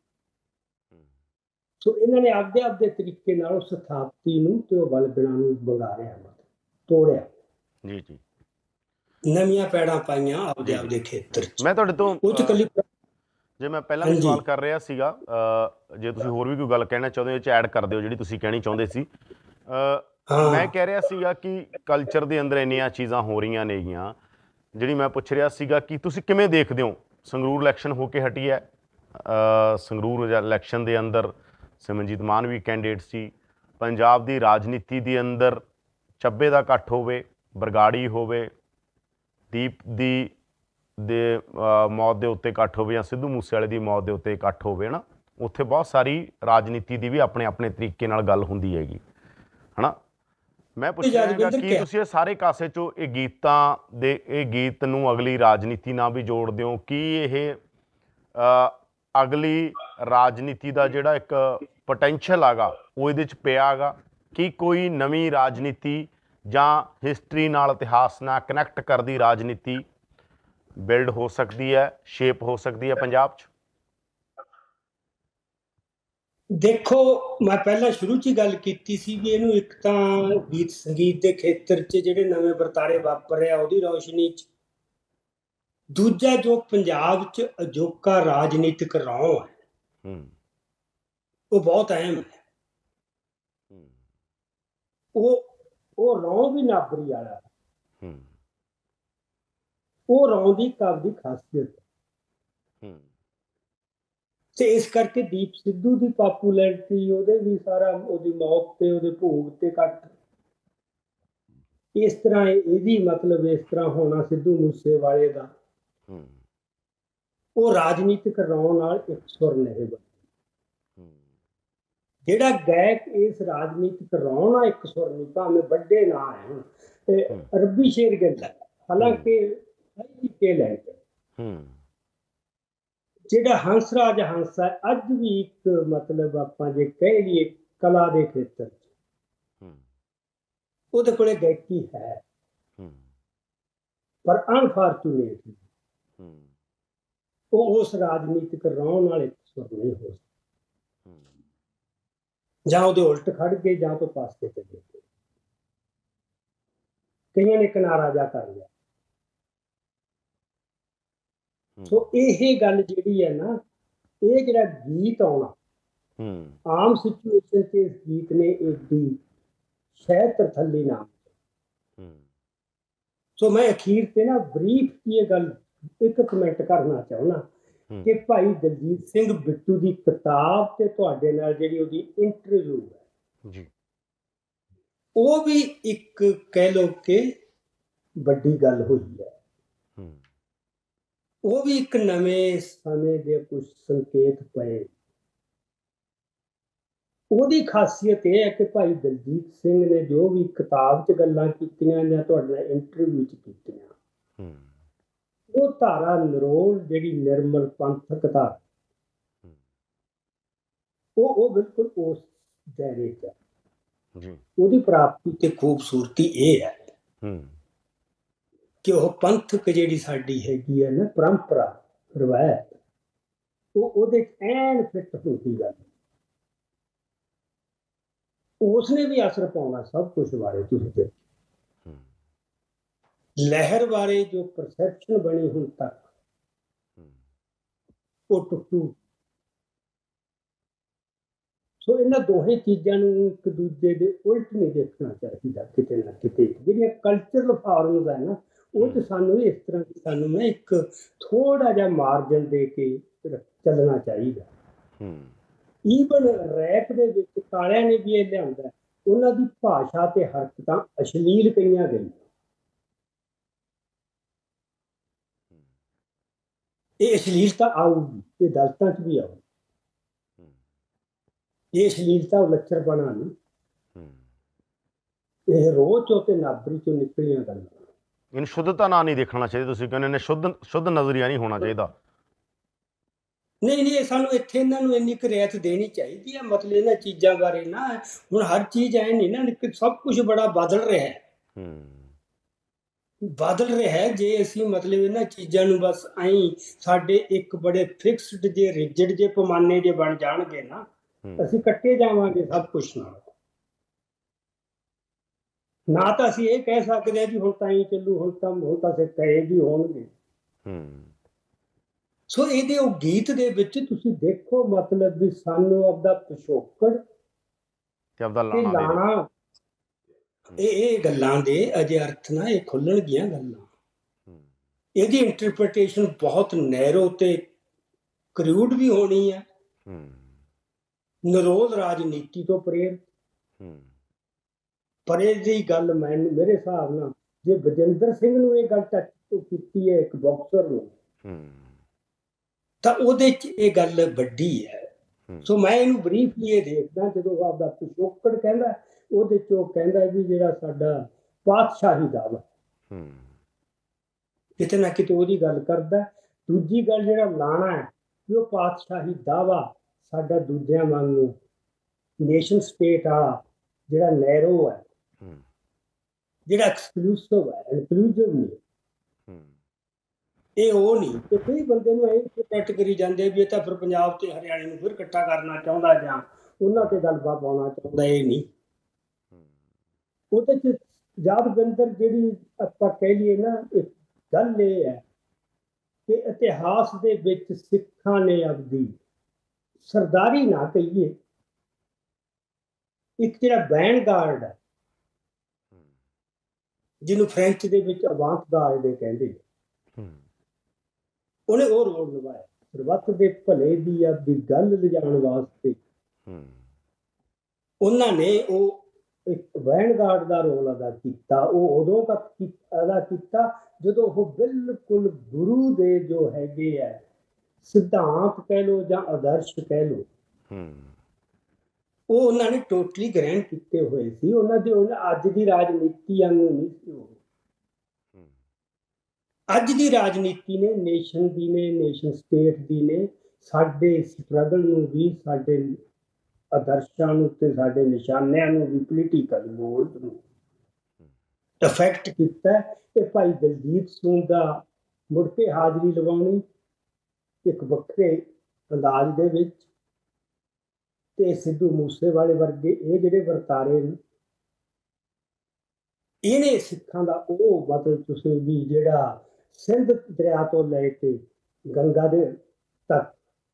ਸੋ ਇਹਨਾਂ ਨੇ ਆਪਦੇ ਆਪਦੇ ਤਰੀਕੇ ਨਾਲ ਉਸ ਸਥਾਪਤੀ ਨੂੰ ਤੇ ਉਹ ਬਲਗਣਾ ਨੂੰ ਵੰਗਾਰਿਆ, ਮਤਲਬ ਤੋੜਿਆ। ਜੀ ਜੀ, ਨਵੀਆਂ ਪੈੜਾਂ ਪਾਈਆਂ ਆਪਦੇ ਆਪਦੇ ਖੇਤਰ 'ਚ। ਮੈਂ ਤੁਹਾਡੇ ਤੋਂ ਉਹ 'ਚ ਇਕੱਲੀ, ਜੇ ਮੈਂ ਪਹਿਲਾਂ ਵੀ ਸਵਾਲ ਕਰ ਰਿਹਾ ਸੀਗਾ, ਜੇ ਤੁਸੀਂ ਹੋਰ ਵੀ ਕੋਈ ਗੱਲ ਕਹਿਣਾ ਚਾਹੁੰਦੇ ਹੋ ਇਹ 'ਚ ਐਡ ਕਰ ਦਿਓ ਜਿਹੜੀ ਤੁਸੀਂ ਕਹਿਣੀ ਚਾਹੁੰਦੇ ਸੀ। ਅ, ਮੈਂ ਕਹਿ ਰਿਹਾ ਸੀਗਾ ਕਿ ਕਲਚਰ ਦੇ ਅੰਦਰ ਇੰਨੀਆਂ ਚੀਜ਼ਾਂ ਹੋ ਰਹੀਆਂ ਨੇਗੀਆਂ, ਜਿਹੜੀ ਮੈਂ ਪੁੱਛ ਰਿਹਾ ਸੀਗਾ ਕਿ ਤੁਸੀਂ ਕਿਵੇਂ ਦੇਖਦੇ ਹੋ ਸੰਗਰੂਰ ਇਲੈਕਸ਼ਨ ਹੋ ਕੇ ਹਟੀ ਹੈ। ਅ, ਸੰਗਰੂਰ ਇਲੈਕਸ਼ਨ ਦੇ ਅੰਦਰ ਸਿਮਰਨਜੀਤ ਮਾਨ ਵੀ ਕੈਂਡੀਡੇਟ ਸੀ। ਪੰਜਾਬ ਦੀ ਰਾਜਨੀਤੀ ਦੇ ਅੰਦਰ ਚੱਬੇ ਦਾ ਇਕੱਠ ਹੋਵੇ, ਬਰਗਾੜੀ ਹੋਵੇ, ਦੀਪ ਦੀ ਦੇ ਅ, ਮੌਤ ਦੇ ਉੱਤੇ ਇਕੱਠ ਹੋਵੇ ਜਾਂ ਸਿੱਧੂ ਮੂਸੇਵਾਲੇ ਦੀ ਮੌਤ ਦੇ ਉੱਤੇ ਇਕੱਠ ਹੋਵੇ ਨਾ, ਉੱਥੇ ਬਹੁਤ ਸਾਰੀ ਰਾਜਨੀਤੀ ਦੀ ਵੀ ਆਪਣੇ ਆਪਣੇ ਤਰੀਕੇ ਨਾਲ ਗੱਲ ਹੁੰਦੀ ਹੈਗੀ, ਹੈ ਨਾ। ਮੈਂ ਪੁੱਛ ਰਿਹਾ ਹੈਗਾ ਯਾਦਵਿੰਦਰ ਕੀ ਕਿਆ ਤੁਸੀਂ ਇਹ ਸਾਰੇ ਕਾਸੇ 'ਚੋਂ ਇਹ ਗੀਤਾਂ ਦੇ ਇਹ ਗੀਤ ਨੂੰ ਅਗਲੀ ਰਾਜਨੀਤੀ ਨਾਲ ਵੀ ਜੋੜਦੇ ਹੋ? ਕੀ ਇਹ ਅ, ਅਗਲੀ ਰਾਜਨੀਤੀ ਦਾ ਜਿਹੜਾ ਇੱਕ ਪੋਟੈਂਸ਼ੀਅਲ ਹੈਗਾ ਉਹ ਇਹਦੇ 'ਚ ਪਿਆ ਹੈਗਾ? ਕੀ ਕੋਈ ਨਵੀਂ ਰਾਜਨੀਤੀ ਜਾਂ ਹਿਸਟਰੀ ਨਾਲ, ਇਤਿਹਾਸ ਨਾਲ ਕਨੈਕਟ ਕਰਦੀ ਰਾਜਨੀਤੀ ਬਿਲਡ ਹੋ ਸਕਦੀ ਹੈ, ਸ਼ੇਪ ਹੋ ਸਕਦੀ ਹੈ ਪੰਜਾਬ 'ਚ? ਦੇਖੋ, ਮੈਂ ਪਹਿਲਾਂ ਸ਼ੁਰੂ 'ਚ ਹੀ ਗੱਲ ਕੀਤੀ ਸੀ ਵੀ ਇਹਨੂੰ ਇੱਕ ਤਾਂ ਗੀਤ ਸੰਗੀਤ ਦੇ ਖੇਤਰ 'ਚ ਜਿਹੜੇ ਨਵੇਂ ਵਰਤਾਰੇ ਵਾਪਰ ਰਿਹਾ ਉਹਦੀ ਰੌਸ਼ਨੀ 'ਚ, ਦੂਜਾ ਜੋ ਪੰਜਾਬ 'ਚ ਅਜੋਕਾ ਰਾਜਨੀਤਿਕ ਰੌਂ ਹੈ ਹੂੰ ਉਹ ਬਹੁਤ ਅਹਿਮ ਹੈ। ਹੂੰ ਉਹ ਉਹ ਰੌਂ ਵੀ ਨਾਬਰੀ ਵਾਲਾ ਹੈ। ਹੂੰ ਉਹ ਰੌਂ ਦੀ ਕਾਵ ਦੀ ਖਾਸੀਅਤ ਹੈ। ਹੂੰ ਤੇ ਇਸ ਕਰਕੇ ਦੀਪ ਸਿੱਧੂ ਦੀ ਪਾਪੂਲੈਰਿਟੀ, ਉਹਦੇ ਵੀ ਸਾਰਾ ਉਹਦੀ ਮੌਤ ਤੇ ਉਹਦੇ ਭੋਗ ਤੇ ਕੱਟ, ਇਸ ਤਰ੍ਹਾਂ ਇਹਦੀ ਮਤਲਬ ਇਸ ਤਰ੍ਹਾਂ ਹੋਣਾ ਸਿੱਧੂ ਮੂਸੇਵਾਲੇ ਦਾ, ਹੂੰ ਉਹ ਰਾਜਨੀਤਿਕ ਰੌਂ ਨਾਲ ਇੱਕ ਸੁਰ ਨਹੀਂ ਬਣੇ। ਹੂੰ ਜਿਹੜਾ ਗਾਇਕ ਇਸ ਰਾਜਨੀਤਿਕ ਰੌਂ ਨਾਲ ਇੱਕ ਸੁਰ ਨਹੀਂ, ਭਾਵੇਂ ਵੱਡੇ ਨਾਂ ਹੈ ਹੁਣ ਤੇ ਰੱਬੀ ਸ਼ੇਰਗਿੱਲ ਹੈ, ਹਾਲਾਂਕਿ ਸਹੀ ਕੇ ਲੈ ਕੇ ਹੂੰ ਜਿਹੜਾ ਹੰਸਰਾਜ ਹੰਸ ਹੈ ਅੱਜ ਵੀ ਇੱਕ ਮਤਲਬ ਆਪਾਂ ਜੇ ਕਹਿ ਲਈਏ ਕਲਾ ਦੇ ਖੇਤਰ 'ਚ ਹੂੰ ਉਹਦੇ ਕੋਲੇ ਗਾਇਕੀ ਹੈ, ਹੂੰ ਪਰ ਅਨਫਾਰਚੂਨੇਟ ਹੂੰ ਉਹ ਉਸ ਰਾਜਨੀਤਿਕ ਰੌਂ ਨਾਲ ਇੱਕ ਸੁਰ ਨਹੀਂ ਹੋ ਸਕਦਾ, ਹੂੰ ਜਾਂ ਉਹਦੇ ਉਲਟ ਖੜ ਗਏ ਜਾਂ ਤੋਂ ਪਾਸੇ ਚਲੇ ਗਏ। ਕਈਆਂ ਨੇ ਕਿਨਾਰਾ ਜਾ ਕਰ ਲਿਆ। ਸੋ ਇਹ ਗੱਲ ਜਿਹੜੀ ਹੈ ਨਾ, ਇਹ ਜਿਹੜਾ ਗੀਤ ਆਉਣਾ ਹੂੰ ਆਮ ਸਿਚੁਏਸ਼ਨ 'ਚ ਇਸ ਗੀਤ ਨੇ ਏਡੀ ਸ਼ਹਿਦ ਤਰਥੱਲੀ ਨਾ। ਹੂੰ ਸੋ ਮੈਂ ਅਖੀਰ ਤੇ ਨਾ ਬਰੀਫ ਕੀ ਇਹ ਗੱਲ ਇੱਕ ਕਮੈਂਟ ਕਰਨਾ ਚਾਹੁੰਦਾ ਕਿ ਭਾਈ ਦਲਜੀਤ ਸਿੰਘ ਬਿੱਟੂ ਦੀ ਕਿਤਾਬ ਤੇ ਤੁਹਾਡੇ ਨਾਲ ਜਿਹੜੀ ਉਹਦੀ ਇੰਟਰਵਿਊ ਹੈ ਜੀ, ਉਹ ਵੀ ਇੱਕ ਕਹਿ ਲਓ ਕਿ ਵੱਡੀ ਗੱਲ ਹੋਈ ਹੈ। ਹੂੰ ਉਹ ਵੀ ਇੱਕ ਨਵੇਂ ਸਮੇਂ ਦੇ ਕੁਝ ਸੰਕੇਤ ਪਏ। ਉਹਦੀ ਖਾਸੀਅਤ ਇਹ ਹੈ ਕਿ ਭਾਈ ਦਲਜੀਤ ਸਿੰਘ ਨੇ ਜੋ ਵੀ ਕਿਤਾਬ 'ਚ ਗੱਲਾਂ ਕੀਤੀਆਂ ਜਾਂ ਤੁਹਾਡੇ ਨਾਲ ਇੰਟਰਵਿਊ 'ਚ ਕੀਤੀਆਂ, ਹੂੰ ਉਹ ਧਾਰਾ ਨਿਰੋਲ ਜਿਹੜੀ ਨਿਰਮਲ ਪੰਥਕ ਧਾਰਾ, ਉਹ ਉਹ ਬਿਲਕੁਲ ਉਸ ਦਾਇਰੇ 'ਚ ਹੈ। ਜੀ, ਉਹਦੀ ਪ੍ਰਾਪਤੀ ਤੇ ਖੂਬਸੂਰਤੀ ਇਹ ਹੈ ਹੂੰ ਕਿ ਉਹ ਪੰਥਕ ਜਿਹੜੀ ਸਾਡੀ ਹੈਗੀ ਹੈ ਨਾ ਪਰੰਪਰਾ ਰਵਾਇਤ, ਉਹ ਉਹਦੇ 'ਚ ਐਨ ਫਿੱਟ ਹੁੰਦੀ ਗੱਲ। ਉਸਨੇ ਵੀ ਅਸਰ ਪਾਉਣਾ ਸਭ ਕੁਝ ਬਾਰੇ। ਤੁਸੀਂ ਦੇਖੋ ਲਹਿਰ ਬਾਰੇ ਜੋ ਪਰਸੈਪਸ਼ਨ ਬਣੀ ਹੁਣ ਤੱਕ, ਉਹ ਟੁੱਟੂ। ਸੋ ਇਹਨਾਂ ਦੋਹੇ ਚੀਜ਼ਾਂ ਨੂੰ ਇੱਕ ਦੂਜੇ ਦੇ ਉਲਟ ਨਹੀਂ ਦੇਖਣਾ ਚਾਹੀਦਾ ਕਿਤੇ ਨਾ ਕਿਤੇ। ਜਿਹੜੀਆਂ ਕਲਚਰਲ ਫਾਰਮਸ ਹੈ ਨਾ, ਉਹ 'ਚ ਸਾਨੂੰ ਇਸ ਤਰ੍ਹਾਂ ਦੀ ਸਾਨੂੰ ਨਾ ਇੱਕ ਥੋੜਾ ਜਿਹਾ ਮਾਰਜਨ ਦੇ ਕੇ ਚੱਲਣਾ ਚਾਹੀਦਾ। ਈਵਨ ਰੈਪ ਦੇ ਵਿੱਚ ਕਾਲਿਆਂ ਨੇ ਵੀ ਇਹ ਲਿਆਂਦਾ, ਉਹਨਾਂ ਦੀ ਭਾਸ਼ਾ ਤੇ ਹਰਕਤਾਂ ਅਸ਼ਲੀਲ ਕਈਆਂ ਗਈਆਂ। ਇਹ ਅਸ਼ਲੀਲਤਾ ਆਊਗੀ, ਇਹ ਦਲਤਾਂ 'ਚ ਵੀ ਆਊਗੀ। ਇਹ ਅਸ਼ਲੀਲਤਾ ਲੱਚਰਪਣਾ ਨਹੀਂ, ਇਹ ਰੋਹ 'ਚੋਂ ਤੇ ਨਾਬਰੀ 'ਚੋਂ ਨਿਕਲੀਆਂ ਗੱਲਾਂ। ਇਹਨੂੰ ਸ਼ੁੱਧਤਾ ਨਾਲ ਨਹੀਂ ਦੇਖਣਾ ਚਾਹੀਦਾ, ਤੁਸੀਂ ਕਹਿੰਦੇ ਨੇ ਸ਼ੁੱਧ ਸ਼ੁੱਧ ਨਜ਼ਰੀਆ ਨਹੀਂ ਹੋਣਾ ਚਾਹੀਦਾ। ਨਹੀਂ ਨਹੀਂ, ਸਾਨੂੰ ਇੱਥੇ ਇਹਨਾਂ ਨੂੰ ਇੰਨੀ ਕੁ ਰਿਆਇਤ ਦੇਣੀ ਚਾਹੀਦੀ ਹੈ। ਮਤਲਬ ਇਹਨਾਂ ਚੀਜ਼ਾਂ ਬਾਰੇ ਨਾ, ਹੁਣ ਹਰ ਚੀਜ਼ ਐ ਨਹੀਂ ਨਾ ਕਿ ਸਭ ਕੁਝ ਬੜਾ ਬਦਲ ਰਿਹਾ ਹੈ। ਬਦਲ ਰਿਹਾ ਹੈ। ਜੇ ਅਸੀਂ ਮਤਲਬ ਇਹਨਾਂ ਚੀਜ਼ਾਂ ਨੂੰ ਬਸ ਆਈ ਸਾਡੇ ਇੱਕ ਬੜੇ ਫਿਕਸਡ ਜੇ ਰਿਜਿਡ ਜੇ ਪੈਮਾਨੇ ਜੇ ਬਣ ਜਾਣਗੇ ਨਾ, ਅਸੀਂ ਕੱਟੇ ਜਾਵਾਂਗੇ ਸਭ ਕੁਛ ਨਾਲ। ਨਾ ਤਾਂ ਅਸੀਂ ਇਹ ਕਹਿ ਸਕਦੇ ਹਾਂ ਜੀ ਹੁਣ ਤਾਂ ਹੀ ਚੱਲੂ, ਹੁਣ ਤਾਂ ਹੁਣ ਤਾਂ ਸਿੱਖ ਕਹੇ ਵੀ ਹੋਣਗੇ। ਸੋ ਇਹਦੇ ਉਹ ਗੀਤ ਦੇ ਵਿੱਚ ਤੁਸੀਂ ਦੇਖੋ ਮਤਲਬ ਵੀ ਸਾਨੂੰ ਆਪਦਾ ਪਿਛੋਕੜ ਤੇ ਆਪਦਾ ਲਾਣਾ ਇਹ ਇਹ ਗੱਲਾਂ ਦੇ ਅਜੇ ਅਰਥ ਨਾ ਇਹ ਖੁੱਲਣਗੀਆਂ ਗੱਲਾਂ। ਇਹਦੀ ਇੰਟਰਪ੍ਰੀਟੇਸ਼ਨ ਬਹੁਤ ਨੈਰੋ ਤੇ ਕਰੂਡ ਵੀ ਹੋਣੀ ਹੈ, ਨਿਰੋਲ ਰਾਜਨੀਤੀ ਤੋਂ ਪ੍ਰੇਰਿਤ। ਪਰ ਇਹਦੀ ਗੱਲ ਮੈਨੂੰ ਮੇਰੇ ਹਿਸਾਬ ਨਾਲ ਜੇ ਬਜਿੰਦਰ ਸਿੰਘ ਨੂੰ ਇਹ ਗੱਲ ਟੱਚ ਕੀਤੀ ਹੈ ਇੱਕ ਬਾਕਸਰ ਨੂੰ, ਤਾਂ ਉਹਦੇ 'ਚ ਇਹ ਗੱਲ ਵੱਡੀ ਹੈ। ਸੋ ਮੈਂ ਇਹਨੂੰ ਬਰੀਫਲੀ ਇਹ ਦੇਖਦਾ, ਜਦੋਂ ਆਪਦਾ ਪਿਛੋਕੜ ਕਹਿੰਦਾ ਉਹਦੇ 'ਚ ਉਹ ਕਹਿੰਦਾ ਵੀ ਜਿਹੜਾ ਸਾਡਾ ਪਾਤਸ਼ਾਹੀ ਦਾਵਾ, ਕਿਤੇ ਨਾ ਕਿਤੇ ਉਹਦੀ ਗੱਲ ਕਰਦਾ। ਦੂਜੀ ਗੱਲ ਜਿਹੜਾ ਲਾਣਾ ਹੈ ਵੀ ਉਹ ਪਾਤਸ਼ਾਹੀ ਦਾਵਾ ਸਾਡਾ ਦੂਜਿਆਂ ਵਾਂਗੂ ਨੇਸ਼ਨ ਸਟੇਟ ਵਾਲਾ ਜਿਹੜਾ ਨੈਰੋ ਹੈ, ਜਿਹੜਾ ਐਕਸਕਲੂਸਿਵ ਹੈ, ਇਨਕਲੂਸਿਵ ਨਹੀਂ, ਇਹ ਉਹ ਨਹੀਂ। ਤੇ ਕਈ ਬੰਦੇ ਨੂੰ ਇਹ ਪ੍ਰੋਟੈਕਟ ਕਰੀ ਜਾਂਦੇ ਵੀ ਇਹ ਤਾਂ ਫਿਰ ਪੰਜਾਬ ਤੇ ਹਰਿਆਣੇ ਨੂੰ ਫਿਰ ਇਕੱਠਾ ਕਰਨਾ ਚਾਹੁੰਦਾ ਜਾਂ ਉਹਨਾਂ ਤੇ ਗੱਲਬਾਤ ਪਾਉਣਾ ਚਾਹੁੰਦਾ। ਇਹ ਨਹੀਂ, ਉਹਦੇ 'ਚ ਯਾਦਵਿੰਦਰ ਜਿਹੜੀ ਆਪਾਂ ਕਹਿ ਲਈਏ ਨਾ, ਇੱਕ ਗੱਲ ਇਹ ਹੈ ਕਿ ਇਤਿਹਾਸ ਦੇ ਵਿੱਚ ਸਿੱਖਾਂ ਨੇ ਆਪਦੀ ਸਰਦਾਰੀ ਨਾ ਕਹੀਏ, ਇੱਕ ਜਿਹੜਾ ਵੈਨਗਾਰਡ ਹੈ ਜਿਹਨੂੰ ਫ੍ਰੈਂਚ ਦੇ ਵਿੱਚ ਅਵਾਂਤ ਗਾਰਡ ਕਹਿੰਦੇ, ਉਹਨੇ ਉਹ ਰੋਲ ਨਿਭਾਇਆ ਸਰਬੱਤ ਦੇ ਭਲੇ ਦੀ ਆਪਦੀ ਗੱਲ ਲਿਜਾਣ ਵਾਸਤੇ। ਉਹਨਾਂ ਨੇ ਉਹ ਇੱਕ ਵੈਨਗਾਰਡ ਦਾ ਰੋਲ ਅਦਾ ਕੀਤਾ। ਉਹ ਉਦੋਂ ਤੱਕ ਅਦਾ ਕੀਤਾ ਜਦੋਂ ਉਹ ਬਿਲਕੁਲ ਗੁਰੂ ਦੇ ਜੋ ਹੈਗੇ ਆ ਸਿਧਾਂਤ ਕਹਿ ਲਓ ਜਾਂ ਆਦਰਸ਼ ਕਹਿ ਲਓ, ਉਹ ਉਹਨਾਂ ਨੇ ਟੋਟਲੀ ਗ੍ਰਹਿਣ ਕੀਤੇ ਹੋਏ ਸੀ। ਉਹਨਾਂ ਦੇ ਅੱਜ ਦੀ ਰਾਜਨੀਤੀ ਵਾਂਗੂ ਨਹੀਂ ਸੀ ਉਹ। ਅੱਜ ਦੀ ਰਾਜਨੀਤੀ ਨੇ ਨੇਸ਼ਨ ਦੀ ਨੇ ਨੇਸ਼ਨ ਸਟੇਟ ਦੀ ਨੇ ਸਾਡੇ ਸਟਰਗਲ ਨੂੰ ਵੀ, ਸਾਡੇ ਆਦਰਸ਼ਾਂ ਨੂੰ ਤੇ ਸਾਡੇ ਨਿਸ਼ਾਨਿਆਂ ਨੂੰ ਵੀ, ਪੋਲੀਟੀਕਲ ਗੋਲਸ ਨੂੰ ਅਫੈਕਟ ਕੀਤਾ। ਤੇ ਭਾਈ ਦਲਜੀਤ ਸਿੰਘ ਦਾ ਮੁੜ ਕੇ ਹਾਜ਼ਰੀ ਲਵਾਉਣੀ ਇੱਕ ਵੱਖਰੇ ਅੰਦਾਜ਼ ਦੇ ਵਿੱਚ, ਤੇ ਸਿੱਧੂ ਮੂਸੇਵਾਲੇ ਵਰਗੇ ਇਹ ਜਿਹੜੇ ਵਰਤਾਰੇ ਨੇ, ਇਹਨੇ ਸਿੱਖਾਂ ਦਾ ਉਹ ਮਤਲਬ ਤੁਸੀਂ ਵੀ ਜਿਹੜਾ ਸਿੰਧ ਦਰਿਆ ਤੋਂ ਲੈ ਕੇ ਗੰਗਾ ਦੇ ਤੱਕ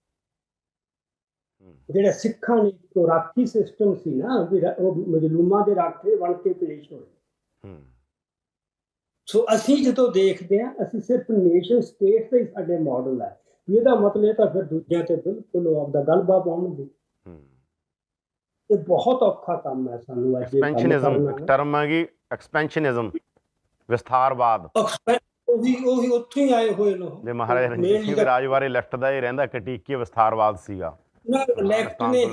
ਜਿਹੜਾ ਸਿੱਖਾਂ ਨੇ ਇੱਕ ਰਾਖੀ ਸਿਸਟਮ ਸੀ ਨਾ, ਵੀ ਉਹ ਮਜ਼ਲੂਮਾਂ ਦੇ ਰਾਖੇ ਬਣ ਕੇ ਪੇਸ਼ ਹੋਏ। ਸੋ ਅਸੀਂ ਜਦੋਂ ਦੇਖਦੇ ਹਾਂ, ਅਸੀਂ ਸਿਰਫ ਨੇਸ਼ਨ ਸਟੇਟ ਦਾ ਹੀ ਸਾਡੇ ਮਾਡਲ ਹੈ, ਵੀ ਇਹਦਾ ਮਤਲਬ ਇਹ ਤਾਂ ਫਿਰ ਦੂਜਿਆਂ ਤੇ ਬਿਲਕੁਲ ਆਪਦਾ ਗਲਬਾ ਪਾਉਣਗੇ। ਇਹ ਬਹੁਤ ਔਖਾ ਕੰਮ ਹੈ ਸਾਨੂੰ। ਐਕਸਪੈਂਸ਼ਨਿਜ਼ਮ ਇੱਕ ਟਰਮ ਹੈਗੀ, ਐਕਸਪੈਂਸ਼ਨਿਜ਼ਮ, ਵਿਸਥਾਰਵਾਦ। ਉਹੀ ਉਹੀ ਉੱਥੋਂ ਹੀ ਆਏ ਹੋਏ ਨੇ। ਜੇ ਮਹਾਰਾਜਾ ਰਣਜੀਤ ਸਿੰਘ ਦੇ ਰਾਜ ਬਾਰੇ ਲੈਫਟ ਦਾ ਇਹ ਰਹਿੰਦਾ ਕਿ ਟੀਕੀ ਵਿਸਥਾਰਵਾਦ ਸੀਗਾ। ਲੈਫਟ ਨੇ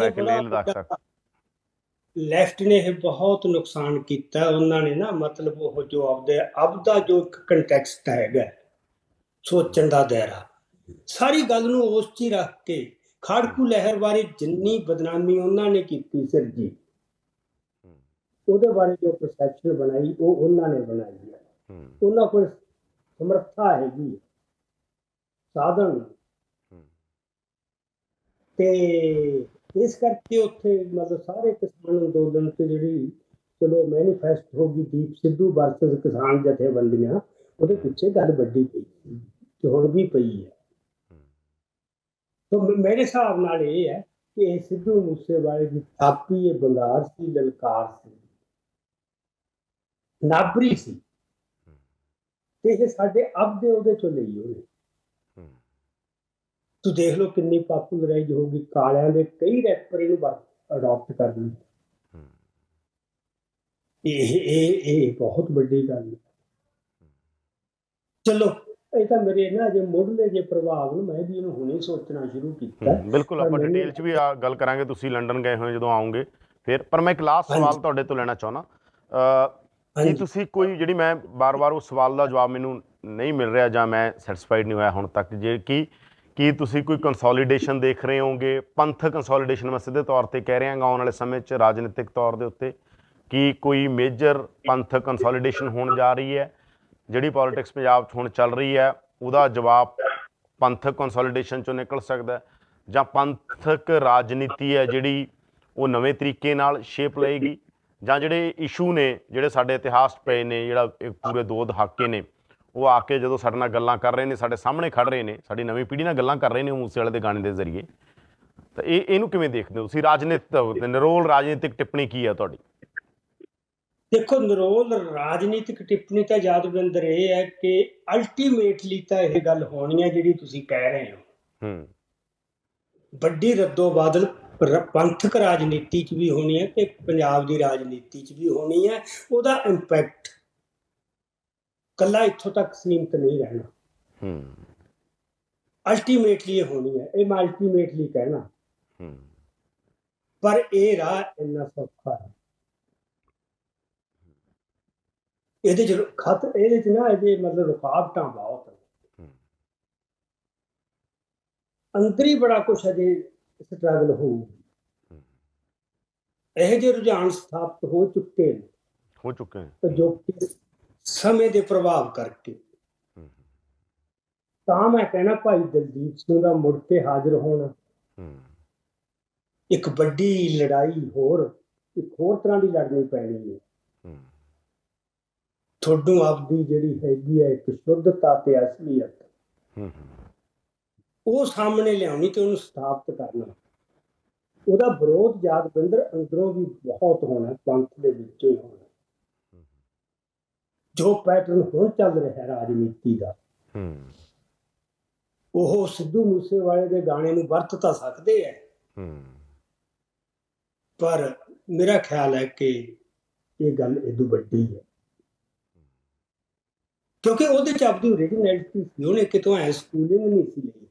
ਲੈਫਟ ਨੇ ਇਹ ਬਹੁਤ ਨੁਕਸਾਨ ਕੀਤਾ। ਉਹਨਾਂ ਨੇ ਨਾ ਮਤਲਬ ਉਹ ਜੋ ਆਪਦੇ ਅਬ ਦਾ ਜੋ ਇੱਕ ਕੰਟੈਕਸਟ ਹੈਗਾ ਸੋਚਣ ਦਾ ਦਾਇਰਾ, ਸਾਰੀ ਗੱਲ ਨੂੰ ਉਸ 'ਚ ਹੀ ਰੱਖ ਕੇ ਖਾੜਕੂ ਲਹਿਰ ਬਾਰੇ ਜਿੰਨੀ ਬਦਨਾਮੀ ਉਹਨਾਂ ਨੇ ਕੀਤੀ ਸਿਰਜੀ, ਉਹਦੇ ਬਾਰੇ ਜੋ ਪਰਸੈਪਸ਼ਨ ਬਣਾਈ ਉਹ ਉਹਨਾਂ ਨੇ ਬਣਾਈ ਹੈ। ਉਹਨਾਂ ਕੋਲ ਸਮਰੱਥਾ ਹੈਗੀ, ਸਾਧਨ, ਤੇ ਇਸ ਕਰਕੇ ਉੱਥੇ ਮਤਲਬ ਸਾਰੇ ਕਿਸਾਨ ਅੰਦੋਲਨ ਤੇ ਜਿਹੜੀ ਚਲੋ ਮੈਨੀਫੈਸਟ ਹੋ ਗਈ ਦੀਪ ਸਿੱਧੂ ਵਰਸਸ ਕਿਸਾਨ ਜਥੇਬੰਦੀਆਂ, ਉਹਦੇ ਪਿੱਛੇ ਗੱਲ ਵੱਡੀ ਪਈ ਤੇ ਹੁਣ ਵੀ ਪਈ ਹੈ। ਸੋ ਮੇਰੇ ਹਿਸਾਬ ਨਾਲ ਇਹ ਹੈ ਕਿ ਇਹ ਸਿੱਧੂ ਮੂਸੇਵਾਲੇ ਦੀ ਥਾਪੀ ਇਹ ਬੰਗਾਰ ਸੀ, ਲਲਕਾਰ ਸੀ, ਨਾਬਰੀ ਸੀ, ਤੇ ਇਹ ਸਾਡੇ ਅਬ ਦੇ ਉਹਦੇ ਚੋਂ ਲਈ ਉਹਨੇ। ਤੂੰ ਦੇਖ ਲਓ ਕਿੰਨੀ ਪਾਪੂਲਰਾਈਜ਼ ਹੋ ਗਈ, ਕਾਲਿਆਂ ਦੇ ਕਈ ਰੈਪਰ ਇਹਨੂੰ ਅਡਾਪਟ ਕਰ ਲਈ। ਇਹ ਇਹ ਇਹ ਬਹੁਤ ਵੱਡੀ ਗੱਲ ਹੈ। ਚਲੋ ਇਹ ਤਾਂ ਮੇਰੇ ਨਾ ਜੇ ਮੁੱਢਲੇ ਜੇ ਪ੍ਰਭਾਵ ਨੂੰ ਮੈਂ ਵੀ ਇਹਨੂੰ ਹੁਣੇ ਸੋਚਣਾ ਸ਼ੁਰੂ ਕੀਤਾ। ਬਿਲਕੁਲ ਆਪਾਂ ਡਿਟੇਲ 'ਚ ਵੀ ਗੱਲ ਕਰਾਂਗੇ। ਤੁਸੀਂ ਲੰਡਨ ਗਏ ਹੋਏ ਜਦੋਂ ਆਉਂਗੇ ਫਿਰ, ਪਰ ਮੈਂ ਇੱਕ ਲਾਸਟ ਸਵਾਲ ਤੁਹਾਡੇ ਤੋਂ ਲੈਣਾ ਚਾਹੁੰਦਾ। ਕੀ ਤੁਸੀਂ ਕੋਈ ਜਿਹੜੀ ਮੈਂ ਬਾਰ-ਬਾਰ ਉਸ ਸਵਾਲ ਦਾ ਜਵਾਬ ਮੈਨੂੰ ਨਹੀਂ ਮਿਲ ਰਿਹਾ ਜਾਂ ਮੈਂ ਸੈਟਿਸਫਾਈਡ ਨਹੀਂ ਹੋਇਆ ਹੁਣ ਤੱਕ, ਜੇ ਕੀ ਕੀ ਤੁਸੀਂ ਕੋਈ ਕੰਸੋਲੀਡੇਸ਼ਨ ਦੇਖ ਰਹੇ ਹੋਗੇ, ਪੰਥਕ ਕੰਸੋਲੀਡੇਸ਼ਨ ਮੈਂ ਸਿੱਧੇ ਤੌਰ 'ਤੇ ਕਹਿ ਰਿਹਾ ਗਾ ਆਉਣ ਵਾਲੇ ਸਮੇਂ 'ਚ ਰਾਜਨੀਤਿਕ ਤੌਰ ਦੇ ਉੱਤੇ, ਕੀ ਕੋਈ ਮੇਜਰ ਪੰਥਕ ਕੰਸੋਲੀਡੇਸ਼ਨ ਹੋਣ ਜਾ ਰਹੀ ਹੈ? ਜਿਹੜੀ ਪੋਲੀਟਿਕਸ ਪੰਜਾਬ 'ਚ ਹੁਣ ਚੱਲ ਰਹੀ ਹੈ ਉਹਦਾ ਜਵਾਬ ਪੰਥਕ ਕੰਸੋਲੀਡੇਸ਼ਨ 'ਚੋਂ ਨਿਕਲ ਸਕਦਾ, ਜਾਂ ਪੰਥਕ ਰਾਜਨੀਤੀ ਹੈ ਜਿਹੜੀ ਉਹ ਨਵੇਂ ਤਰੀਕੇ ਨਾਲ ਸ਼ੇਪ ਲਏਗੀ, ਜਾਂ ਜਿਹੜੇ ਇਸ਼ੂ ਨੇ ਜਿਹੜੇ ਸਾਡੇ ਇਤਿਹਾਸ 'ਚ ਪਏ ਨੇ, ਜਿਹੜਾ ਪੂਰੇ ਦੋ ਦਹਾਕੇ ਨੇ ਉਹ ਆ ਕੇ ਜਦੋਂ ਸਾਡੇ ਨਾਲ ਗੱਲਾਂ ਕਰ ਰਹੇ ਨੇ, ਸਾਡੇ ਸਾਹਮਣੇ ਖੜ ਰਹੇ ਨੇ, ਸਾਡੀ ਨਵੀਂ ਪੀੜ੍ਹੀ ਨਾਲ ਗੱਲਾਂ ਕਰ ਰਹੇ ਨੇ ਉਹ ਮੂਸੇਵਾਲੇ ਦੇ ਗਾਣੇ ਦੇ ਜ਼ਰੀਏ, ਤਾਂ ਇਹ ਇਹਨੂੰ ਕਿਵੇਂ ਦੇਖਦੇ ਹੋ ਤੁਸੀਂ? ਰਾਜਨੀਤਿਕ ਨਿਰੋਲ ਰਾਜਨੀਤਿਕ ਟਿੱਪਣੀ ਕੀ ਹੈ ਤੁਹਾਡੀ? ਦੇਖੋ ਨਿਰੋਲ ਰਾਜਨੀਤਿਕ ਟਿੱਪਣੀ ਤਾਂ ਯਾਦਵਿੰਦਰ ਇਹ ਹੈ ਕਿ ਅਲਟੀਮੇਟਲੀ ਤਾਂ ਇਹ ਗੱਲ ਹੋਣੀ ਹੈ ਜਿਹੜੀ ਤੁਸੀਂ ਕਹਿ ਰਹੇ ਹੋ। ਹੂੰ ਵੱਡੀ ਰੱਦੋ ਬਦਲ ਪੰਥਕ ਰਾਜਨੀਤੀ 'ਚ ਵੀ ਹੋਣੀ ਹੈ ਤੇ ਪੰਜਾਬ ਦੀ ਰਾਜਨੀਤੀ 'ਚ ਵੀ ਹੋਣੀ ਹੈ। ਉਹਦਾ ਇੰਪੈਕਟ ਕੱਲਾ ਇੱਥੋਂ ਤੱਕ ਸੀਮਿਤ ਨਹੀਂ ਰਹਿਣਾ। ਹੂੰ ਅਲਟੀਮੇਟਲੀ ਇਹ ਹੋਣੀ ਹੈ, ਇਹ ਮੈਂ ਅਲਟੀਮੇਟਲੀ ਕਹਿਣਾ। ਹੂੰ ਪਰ ਇਹ ਰਾਹ ਇੰਨਾ ਸੌਖਾ ਹੈ, ਇਹਦੇ 'ਚ ਖਤ ਇਹਦੇ 'ਚ ਨਾ ਇਹਦੇ ਮਤਲਬ ਰੁਕਾਵਟਾਂ ਬਹੁਤ ਨੇ, ਅੰਦਰ ਹੀ ਬੜਾ ਕੁਛ ਅਜੇ ਸਟਰਗਲ ਹੋਊ। ਇਹੋ ਜਿਹੇ ਰੁਝਾਨ ਸਥਾਪਿਤ ਹੋ ਚੁੱਕੇ ਨੇ ਹੋ ਚੁੱਕੇ ਨੇ ਜੋ ਕਿ ਸਮੇਂ ਦੇ ਪ੍ਰਭਾਵ ਕਰਕੇ। ਤਾਂ ਮੈਂ ਕਹਿਣਾ ਭਾਈ ਦਲਜੀਤ ਸਿੰਘ ਦਾ ਮੁੜ ਕੇ ਹਾਜ਼ਰ ਹੋਣਾ ਇੱਕ ਵੱਡੀ ਲੜਾਈ, ਹੋਰ ਇੱਕ ਹੋਰ ਤਰ੍ਹਾਂ ਦੀ ਲੜਨੀ ਪੈਣੀ ਹੈ। ਤੁਹਾਨੂੰ ਆਪਦੀ ਜਿਹੜੀ ਹੈਗੀ ਹੈ ਇੱਕ ਸ਼ੁੱਧਤਾ ਤੇ ਅਸਲੀਅਤ, ਉਹ ਸਾਹਮਣੇ ਲਿਆਉਣੀ ਤੇ ਉਹਨੂੰ ਸਥਾਪਿਤ ਕਰਨਾ। ਉਹਦਾ ਵਿਰੋਧ ਯਾਦਵਿੰਦਰ ਅੰਦਰੋਂ ਵੀ ਬਹੁਤ ਹੋਣਾ, ਪੰਥ ਦੇ ਵਿੱਚੋਂ ਹੀ ਹੋਣਾ। ਜੋ ਪੈਟਰਨ ਹੁਣ ਚੱਲ ਰਿਹਾ ਰਾਜਨੀਤੀ ਦਾ, ਉਹ ਸਿੱਧੂ ਮੂਸੇਵਾਲੇ ਦੇ ਗਾਣੇ ਨੂੰ ਵਰਤ ਤਾਂ ਸਕਦੇ ਹੈ, ਪਰ ਮੇਰਾ ਖਿਆਲ ਹੈ ਕਿ ਇਹ ਗੱਲ ਇਦੋਂ ਵੱਡੀ ਹੈ, ਕਿਉਂਕਿ ਉਹਦੇ ਚ ਆਪਦੀ ਓਰੀਜਨੈਲਿਟੀ ਸੀ। ਉਹਨੇ ਕਿਤੋਂ ਐ ਸਕੂਲਿੰਗ ਨਹੀਂ ਸੀ ਲਈ।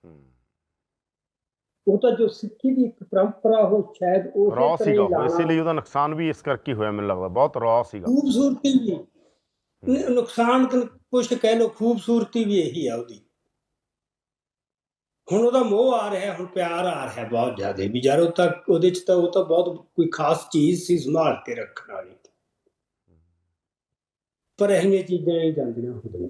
ਉਹ ਤਾਂ ਜੋ ਸਿੱਖੀ ਦੀ ਇੱਕ ਪਰੰਪਰਾ ਉਹ ਸ਼ਾਇਦ ਉਹ ਰॉ ਸੀਗਾ, ਇਸੇ ਲਈ ਉਹਦਾ ਨੁਕਸਾਨ ਵੀ ਇਸ ਕਰਕੇ ਹੋਇਆ। ਮੈਨੂੰ ਲੱਗਦਾ ਬਹੁਤ ਰॉ ਸੀਗਾ। ਖੂਬਸੂਰਤੀ ਵੀ ਨੁਕਸਾਨ ਕੁਛ ਕਹਿ ਲਓ, ਖੂਬਸੂਰਤੀ ਵੀ ਇਹੀ ਆ ਉਹਦੀ। ਹੁਣ ਉਹਦਾ ਮੋਹ ਆ ਰਿਹਾ, ਹੁਣ ਪਿਆਰ ਆ ਰਿਹਾ ਬਹੁਤ ਜ਼ਿਆਦਾ ਵੀ ਯਾਰ ਉਹ ਤਾਂ ਉਹਦੇ ਚ ਤਾਂ ਉਹ ਤਾਂ ਬਹੁਤ ਕੋਈ ਖਾਸ ਚੀਜ਼ ਸੀ ਸੰਭਾਲ ਕੇ ਰੱਖਣ ਵਾਲੀ। ਪਰ ਇਹ ਚੀਜ਼ਾਂ ਹੀ ਜਾਂਦੀਆਂ ਹੁੰਦੀਆਂ।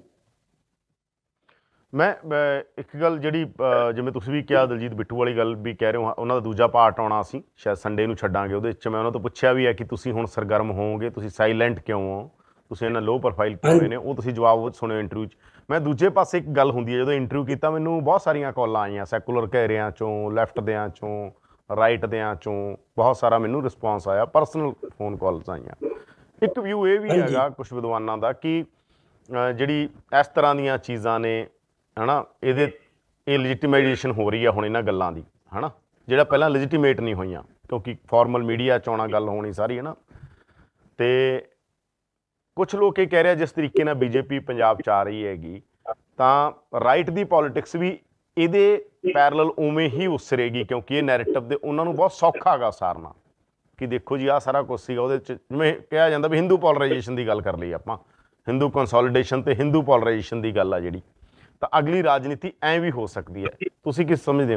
ਮੈਂ ਇੱਕ ਗੱਲ ਜਿਹੜੀ ਜਿਵੇਂ ਤੁਸੀਂ ਵੀ ਕਿਹਾ ਦਲਜੀਤ ਬਿੱਟੂ ਵਾਲੀ ਗੱਲ ਵੀ ਕਹਿ ਰਹੇ ਹੋ, ਉਹਨਾਂ ਦਾ ਦੂਜਾ ਪਾਰਟ ਆਉਣਾ ਸੀ ਸ਼ਾਇਦ ਸੰਡੇ ਨੂੰ ਛੱਡਾਂਗੇ। ਉਹਦੇ 'ਚ ਮੈਂ ਉਹਨਾਂ ਤੋਂ ਪੁੱਛਿਆ ਵੀ ਹੈ ਕਿ ਤੁਸੀਂ ਹੁਣ ਸਰਗਰਮ ਹੋਵੋਗੇ, ਤੁਸੀਂ ਸਾਈਲੈਂਟ ਕਿਉਂ ਹੋ, ਤੁਸੀਂ ਇਹਨਾਂ ਲੋ ਪ੍ਰੋਫਾਈਲ ਕਿਉਂ ਹੋਏ ਨੇ, ਉਹ ਤੁਸੀਂ ਜਵਾਬ ਸੁਣਿਓ ਇੰਟਰਵਿਊ 'ਚ। ਮੈਂ ਦੂਜੇ ਪਾਸੇ ਇੱਕ ਗੱਲ ਹੁੰਦੀ ਹੈ, ਜਦੋਂ ਇੰਟਰਵਿਊ ਕੀਤਾ ਮੈਨੂੰ ਬਹੁਤ ਸਾਰੀਆਂ ਕਾਲਾਂ ਆਈਆਂ ਸੈਕੂਲਰ ਘੇਰਿਆਂ 'ਚੋਂ, ਲੈਫਟ ਦਿਆਂ 'ਚੋਂ, ਰਾਈਟ ਦਿਆਂ 'ਚੋਂ, ਬਹੁਤ ਸਾਰਾ ਮੈਨੂੰ ਰਿਸਪੌਂਸ ਆਇਆ, ਪਰਸਨਲ ਫੋਨ ਕਾਲਸ ਆਈਆਂ। ਇੱਕ ਵਿਊ ਇਹ ਵੀ ਹੈਗਾ ਕੁਛ ਵਿਦਵਾਨਾਂ ਦਾ ਕਿ ਜਿਹੜੀ ਇਸ ਤਰ੍ਹਾਂ ਦੀਆਂ ਚੀਜ਼ਾਂ ਨੇ ਹੈ ਨਾ, ਇਹਦੇ ਇਹ ਲੈਜੀਟੀਮਾਈਜੇਸ਼ਨ ਹੋ ਰਹੀ ਆ ਹੁਣ ਇਹਨਾਂ ਗੱਲਾਂ ਦੀ, ਹੈ ਨਾ, ਜਿਹੜਾ ਪਹਿਲਾਂ ਲੈਜੀਟੀਮੇਟ ਨਹੀਂ ਹੋਈਆਂ, ਕਿਉਂਕਿ ਫਾਰਮਲ ਮੀਡੀਆ 'ਚ ਆਉਣਾ ਗੱਲ ਹੋਣੀ ਸਾਰੀ, ਹੈ ਨਾ। ਅਤੇ ਕੁਛ ਲੋਕ ਇਹ ਕਹਿ ਰਿਹਾ ਜਿਸ ਤਰੀਕੇ ਨਾਲ ਬੀਜੇਪੀ ਪੰਜਾਬ 'ਚ ਆ ਰਹੀ ਹੈਗੀ, ਤਾਂ ਰਾਈਟ ਦੀ ਪੋਲੀਟਿਕਸ ਵੀ ਇਹਦੇ ਪੈਰਲਲ ਉਵੇਂ ਹੀ ਉਸਰੇਗੀ, ਕਿਉਂਕਿ ਇਹ ਨੈਰੇਟਿਵ ਦੇ ਉਹਨਾਂ ਨੂੰ ਬਹੁਤ ਸੌਖਾ ਹੈਗਾ ਸਾਰਨਾ ਕਿ ਦੇਖੋ ਜੀ ਆਹ ਸਾਰਾ ਕੁਛ ਸੀਗਾ। ਉਹਦੇ 'ਚ ਜਿਵੇਂ ਕਿਹਾ ਜਾਂਦਾ ਵੀ ਹਿੰਦੂ ਪੋਲਰਾਈਜੇਸ਼ਨ ਦੀ ਗੱਲ ਕਰ ਲਈ ਆਪਾਂ, ਹਿੰਦੂ ਕੰਸੋਲੀਡੇਸ਼ਨ ਅਤੇ ਹਿੰਦੂ ਪੋਲਰਾਈਜੇਸ਼ਨ ਦੀ ਗੱਲ ਆ ਜਿਹੜੀ, ਤਾਂ ਅਗਲੀ ਰਾਜਨੀਤੀ ਐਂ ਵੀ ਹੋ ਸਕਦੀ ਹੈ। ਤੁਸੀਂ ਕੀ ਸਮਝਦੇ ਹੋ?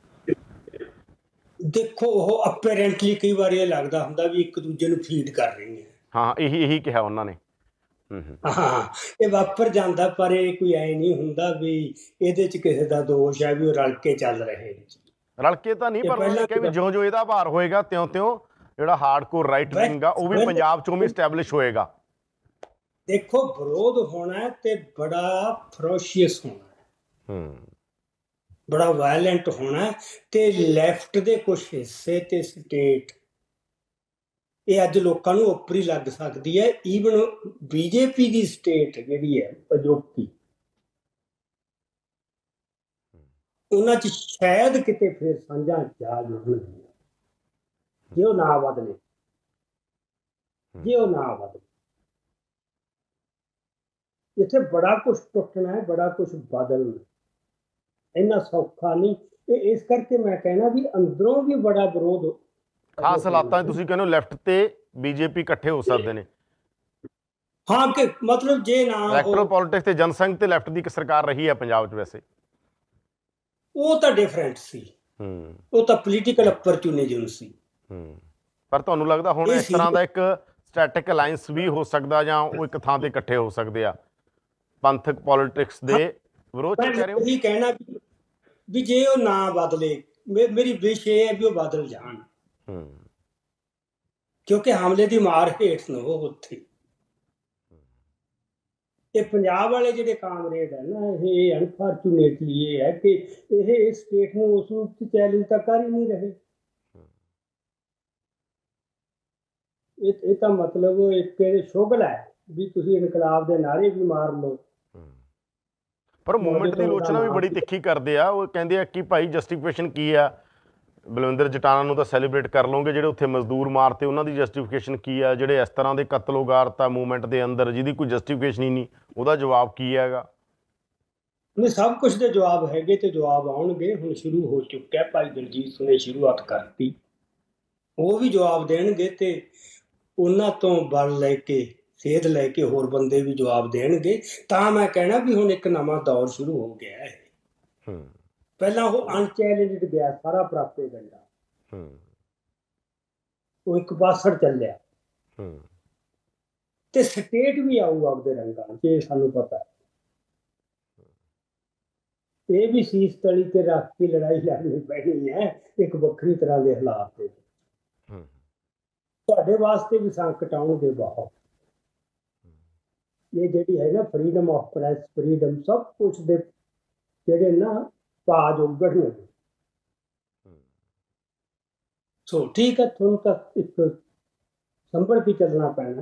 ਦੇਖੋ ਉਹ ਅਪੇਰੈਂਟਲੀ ਕਈ ਵਾਰ ਇਹ ਲੱਗਦਾ ਹੁੰਦਾ ਵੀ ਇੱਕ ਦੂਜੇ ਨੂੰ ਫੀਡ ਕਰ ਰਹੀ ਹੈ। ਹਾਂ ਇਹੀ ਇਹੀ ਕਿਹਾ ਉਹਨਾਂ ਨੇ। ਹਾਂ ਇਹ ਵਾਪਰ ਜਾਂਦਾ, ਪਰ ਇਹ ਕੋਈ ਐ ਨਹੀਂ ਹੁੰਦਾ ਵੀ ਇਹਦੇ 'ਚ ਕਿਸੇ ਦਾ ਦੋਸ਼ ਹੈ ਵੀ ਉਹ ਰਲ ਕੇ ਚੱਲ ਰਹੇ ਨੇ। ਰਲ ਕੇ ਤਾਂ ਨਹੀਂ, ਪਰ ਉਹਨਾਂ ਨੇ ਕਿਹਾ ਵੀ ਜਿਉਂ ਜਿਉਂ ਇਹਦਾ ਭਾਰ ਹੋਏਗਾ ਤਿਉਂ ਤਿਉਂ ਜਿਹੜਾ ਹਾਰਡਕੋਰ ਰਾਈਟ ਵਿੰਗ ਆ ਉਹ ਵੀ ਪੰਜਾਬ 'ਚੋਂ ਵੀ ਸਟੈਬਲਿਸ਼ ਹੋਏਗਾ। ਦੇਖੋ ਵਿਰੋਧ ਹੋਣਾ ਤੇ ਬੜਾ ਫਰੋਸ਼ੀਅਸ ਹੋਣਾ, ਬੜਾ ਵਾਇਲੈਂਟ ਹੋਣਾ, ਤੇ ਲੈਫਟ ਦੇ ਕੁਛ ਹਿੱਸੇ ਤੇ ਸਟੇਟ ਇਹ ਅੱਜ ਲੋਕਾਂ ਨੂੰ ਉੱਪਰੀ ਲੱਗ ਸਕਦੀ ਹੈ। ਈਵਨ ਬੀਜੇਪੀ ਦੀ ਸਟੇਟ ਜਿਹੜੀ ਹੈ ਅਜੋਕੀ, ਉਹਨਾਂ 'ਚ ਸ਼ਾਇਦ ਕਿਤੇ ਫਿਰ ਸਾਂਝਾ ਜਾ ਜੁੜਨਗੀਆਂ ਜੇ ਉਹ ਨਾ ਬਦਲੇ, ਜੇ ਉਹ ਨਾ ਬਦਲੇ। ਇੱਥੇ ਬੜਾ ਕੁਛ ਟੁੱਟਣਾ ਹੈ, ਬੜਾ ਕੁਛ ਬਦਲਣਾ, ਇੰਨਾ ਸੌਖਾ ਨਹੀਂ। ਇਹ ਇਸ ਕਰਕੇ ਮੈਂ ਕਹਿਣਾ ਵੀ ਅੰਦਰੋਂ ਵੀ ਬੜਾ ਵਿਰੋਧ। ਖਾਸ ਹਾਲਾਤਾਂ 'ਚ ਤੁਸੀਂ ਕਹਿੰਦੇ ਹੋ ਲੈਫਟ ਤੇ ਬੀਜੇਪੀ ਇਕੱਠੇ ਹੋ ਸਕਦੇ ਨੇ। ਹਾਂ ਕਿ ਮਤਲਬ ਜੇ ਨਾ ਇਲੈਕਟਰਲ ਪੋਲਿਟਿਕਸ ਤੇ ਜਨਸੰਘ ਤੇ ਲੈਫਟ ਦੀ ਇੱਕ ਸਰਕਾਰ ਰਹੀ ਹੈ ਪੰਜਾਬ 'ਚ ਵੈਸੇ, ਉਹ ਤਾਂ ਡਿਫਰੈਂਟ ਸੀ, ਉਹ ਤਾਂ ਪੋਲੀਟੀਕਲ ਅਪਰਚੂਨਿਜ਼ਮ ਸੀ। ਪਰ ਤੁਹਾਨੂੰ ਲੱਗਦਾ ਹੁਣ ਇਸ ਤਰ੍ਹਾਂ ਦਾ ਇੱਕ ਸਟੈਟਿਕ ਅਲਾਇੰਸ ਵੀ ਹੋ ਸਕਦਾ, ਜਾਂ ਉਹ ਇੱਕ ਥਾਂ ਤੇ ਇਕੱਠੇ ਹੋ ਸਕਦੇ ਆ ਪੰਥਕ ਪੋਲਿਟਿਕਸ ਦੇ ਵਿਰੋਧ 'ਚ ਕਹਿ ਰਹੇ ਹੋ? ਇਹੀ ਕਹਿਣਾ ਵੀ ਜੇ ਉਹ ਨਾ ਬਦਲੇ, ਮੇਰੀ ਵਿਸ਼ ਇਹ ਹੈ ਵੀ ਉਹ ਬਦਲ ਜਾਣ, ਕਿਉਂਕਿ ਹਮਲੇ ਦੀ ਮਾਰ ਹੇਠ ਨਾ ਉਹ ਉੱਥੇ। ਇਹ ਪੰਜਾਬ ਵਾਲੇ ਜਿਹੜੇ ਕਾਮਰੇਡ ਹੈ ਨਾ, ਇਹ ਅਨਫੋਰਚੂਨੇਟਲੀ ਇਹ ਹੈ ਕਿ ਇਹ ਇਸ ਸਟੇਟ ਨੂੰ ਉਸ ਰੂਪ 'ਚ ਚੈਲੰਜ ਤਾਂ ਕਰ ਹੀ ਨਹੀਂ ਰਹੇ। ਇਹ ਇਹ ਤਾਂ ਮਤਲਬ ਇੱਕ ਇਹ ਸ਼ੁਗਲ ਹੈ ਵੀ ਤੁਸੀਂ ਇਨਕਲਾਬ ਦੇ ਨਾਅਰੇ ਵੀ ਮਾਰ ਲਓ, ਪਰ ਮੂਵਮੈਂਟ ਦੀ ਆਲੋਚਨਾ ਵੀ ਬੜੀ ਤਿੱਖੀ ਕਰਦੇ ਆ। ਉਹ ਕਹਿੰਦੇ ਆ ਕਿ ਭਾਈ ਜਸਟੀਫਿਕੇਸ਼ਨ ਕੀ ਆ, ਬਲਵਿੰਦਰ ਜਟਾਣਾ ਨੂੰ ਤਾਂ ਸੈਲੀਬ੍ਰੇਟ ਕਰ ਲਓਗੇ, ਜਿਹੜੇ ਉੱਥੇ ਮਜ਼ਦੂਰ ਮਾਰਤੇ ਉਹਨਾਂ ਦੀ ਜਸਟੀਫਿਕੇਸ਼ਨ ਕੀ ਆ, ਜਿਹੜੇ ਇਸ ਤਰ੍ਹਾਂ ਦੇ ਕਤਲ ਉਗਾਰਤਾ ਮੂਵਮੈਂਟ ਦੇ ਅੰਦਰ ਜਿਹਦੀ ਕੋਈ ਜਸਟੀਫਿਕੇਸ਼ਨ ਹੀ ਨਹੀਂ, ਉਹਦਾ ਜਵਾਬ ਕੀ ਹੈਗਾ? ਨਹੀਂ, ਸਭ ਕੁਝ ਦੇ ਜਵਾਬ ਹੈਗੇ ਤੇ ਜਵਾਬ ਆਉਣਗੇ। ਹੁਣ ਸ਼ੁਰੂ ਹੋ ਚੁੱਕਿਆ, ਭਾਈ ਦਲਜੀਤ ਨੇ ਸ਼ੁਰੂਆਤ ਕਰਤੀ, ਉਹ ਵੀ ਜਵਾਬ ਦੇਣਗੇ ਤੇ ਉਹਨਾਂ ਤੋਂ ਬਲ ਲੈ ਕੇ ਸੇਧ ਲੈ ਕੇ ਹੋਰ ਬੰਦੇ ਵੀ ਜਵਾਬ ਦੇਣਗੇ। ਤਾਂ ਮੈਂ ਕਹਿਣਾ ਵੀ ਹੁਣ ਇੱਕ ਨਵਾਂ ਦੌਰ ਸ਼ੁਰੂ ਹੋ ਗਿਆ ਹੈ। ਹੂੰ ਪਹਿਲਾਂ ਉਹ ਅਨਚੈਲੰਜਡ ਗਿਆ ਸਾਰਾ ਪ੍ਰਾਪੇਗੰਡਾ, ਹੂੰ ਉਹ ਇੱਕ ਪਾਸੜ ਚੱਲਿਆ ਹੂੰ ਤੇ ਸਟੇਟ ਵੀ ਆਊ ਆਪਦੇ ਰੰਗਾਂ 'ਚ, ਇਹ ਸਾਨੂੰ ਪਤਾ ਹੈ। ਇਹ ਵੀ ਸੀਸ ਤਲੀ ਤੇ ਰੱਖ ਕੇ ਲੜਾਈ ਲੜਨੀ ਪੈਣੀ ਹੈ ਇੱਕ ਵੱਖਰੀ ਤਰ੍ਹਾਂ ਦੇ ਹਾਲਾਤ ਦੇ। ਹੂੰ ਤੁਹਾਡੇ ਵਾਸਤੇ ਵੀ ਸੰਕਟ ਆਉਣਗੇ ਬਹੁਤ। ਇਹ ਜਿਹੜੀ ਹੈ ਨਾ ਫਰੀडम ਆਫ ਪ੍ਰੈਸ, ਫਰੀडम ਸਭ ਕੁਛ ਦੇ ਜਿਹੜੇ ਨਾ ਭਾਜ ਉਗੜਨੇ। ਸੋ ਠੀਕ ਹੈ, ਤੁਹਾਨੂੰ ਤਾਂ ਇੱਕ ਸੰਭਲ ਕੇ ਚੱਲਣਾ ਪੈਣਾ।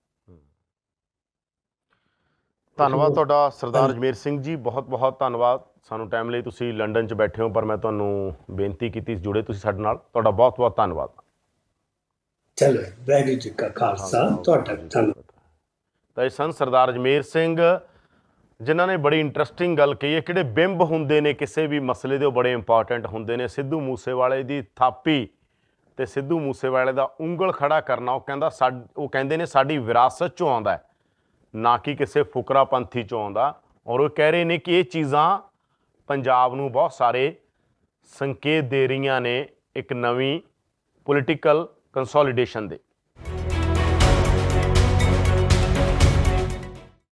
ਧੰਨਵਾਦ ਤੁਹਾਡਾ ਸਰਦਾਰ ਅਜਮੇਰ ਸਿੰਘ ਜੀ, ਬਹੁਤ ਬਹੁਤ ਧੰਨਵਾਦ। ਸਾਨੂੰ ਟਾਈਮ ਲਈ ਤੁਸੀਂ ਲੰਡਨ 'ਚ ਬੈਠੇ ਹੋ, ਪਰ ਮੈਂ ਤੁਹਾਨੂੰ ਬੇਨਤੀ ਕੀਤੀ ਜੁੜੇ ਤੁਸੀਂ ਸਾਡੇ ਨਾਲ, ਤੁਹਾਡਾ ਬਹੁਤ ਬਹੁਤ ਧੰਨਵਾਦ। ਚਲੋ, ਵਾਹਿਗੁਰੂ ਜੀ ਕਾ ਖਾਲਸਾ, ਤੁਹਾਡਾ ਧੰਨਵਾਦ। ਤਾਂ ਇਹ ਸਨ ਸਰਦਾਰ ਅਜਮੇਰ ਸਿੰਘ, ਜਿਨ੍ਹਾਂ ਨੇ ਬੜੀ ਇੰਟਰਸਟਿੰਗ ਗੱਲ ਕਹੀ ਹੈ। ਕਿਹੜੇ ਬਿੰਬ ਹੁੰਦੇ ਨੇ ਕਿਸੇ ਵੀ ਮਸਲੇ ਦੇ, ਉਹ ਬੜੇ ਇੰਪੋਰਟੈਂਟ ਹੁੰਦੇ ਨੇ। ਸਿੱਧੂ ਮੂਸੇਵਾਲੇ ਦੀ ਥਾਪੀ ਤੇ ਸਿੱਧੂ ਮੂਸੇਵਾਲੇ ਦਾ ਉਂਗਲ ਖੜਾ ਕਰਨਾ, ਉਹ ਕਹਿੰਦਾ ਸਾ ਉਹ ਕਹਿੰਦੇ ਨੇ ਸਾਡੀ ਵਿਰਾਸਤ 'ਚੋਂ ਆਉਂਦਾ, ਨਾ ਕਿ ਕਿਸੇ ਫੁਕਰਾ ਪੰਥੀ 'ਚੋਂ ਆਉਂਦਾ। ਔਰ ਉਹ ਕਹਿ ਰਹੇ ਨੇ ਕਿ ਇਹ ਚੀਜ਼ਾਂ ਪੰਜਾਬ ਨੂੰ ਬਹੁਤ ਸਾਰੇ ਸੰਕੇਤ ਦੇ ਰਹੀਆਂ ਨੇ ਇੱਕ ਨਵੀਂ ਪੋਲੀਟੀਕਲ ਕੰਸੋਲੀਡੇਸ਼ਨ ਦੇ।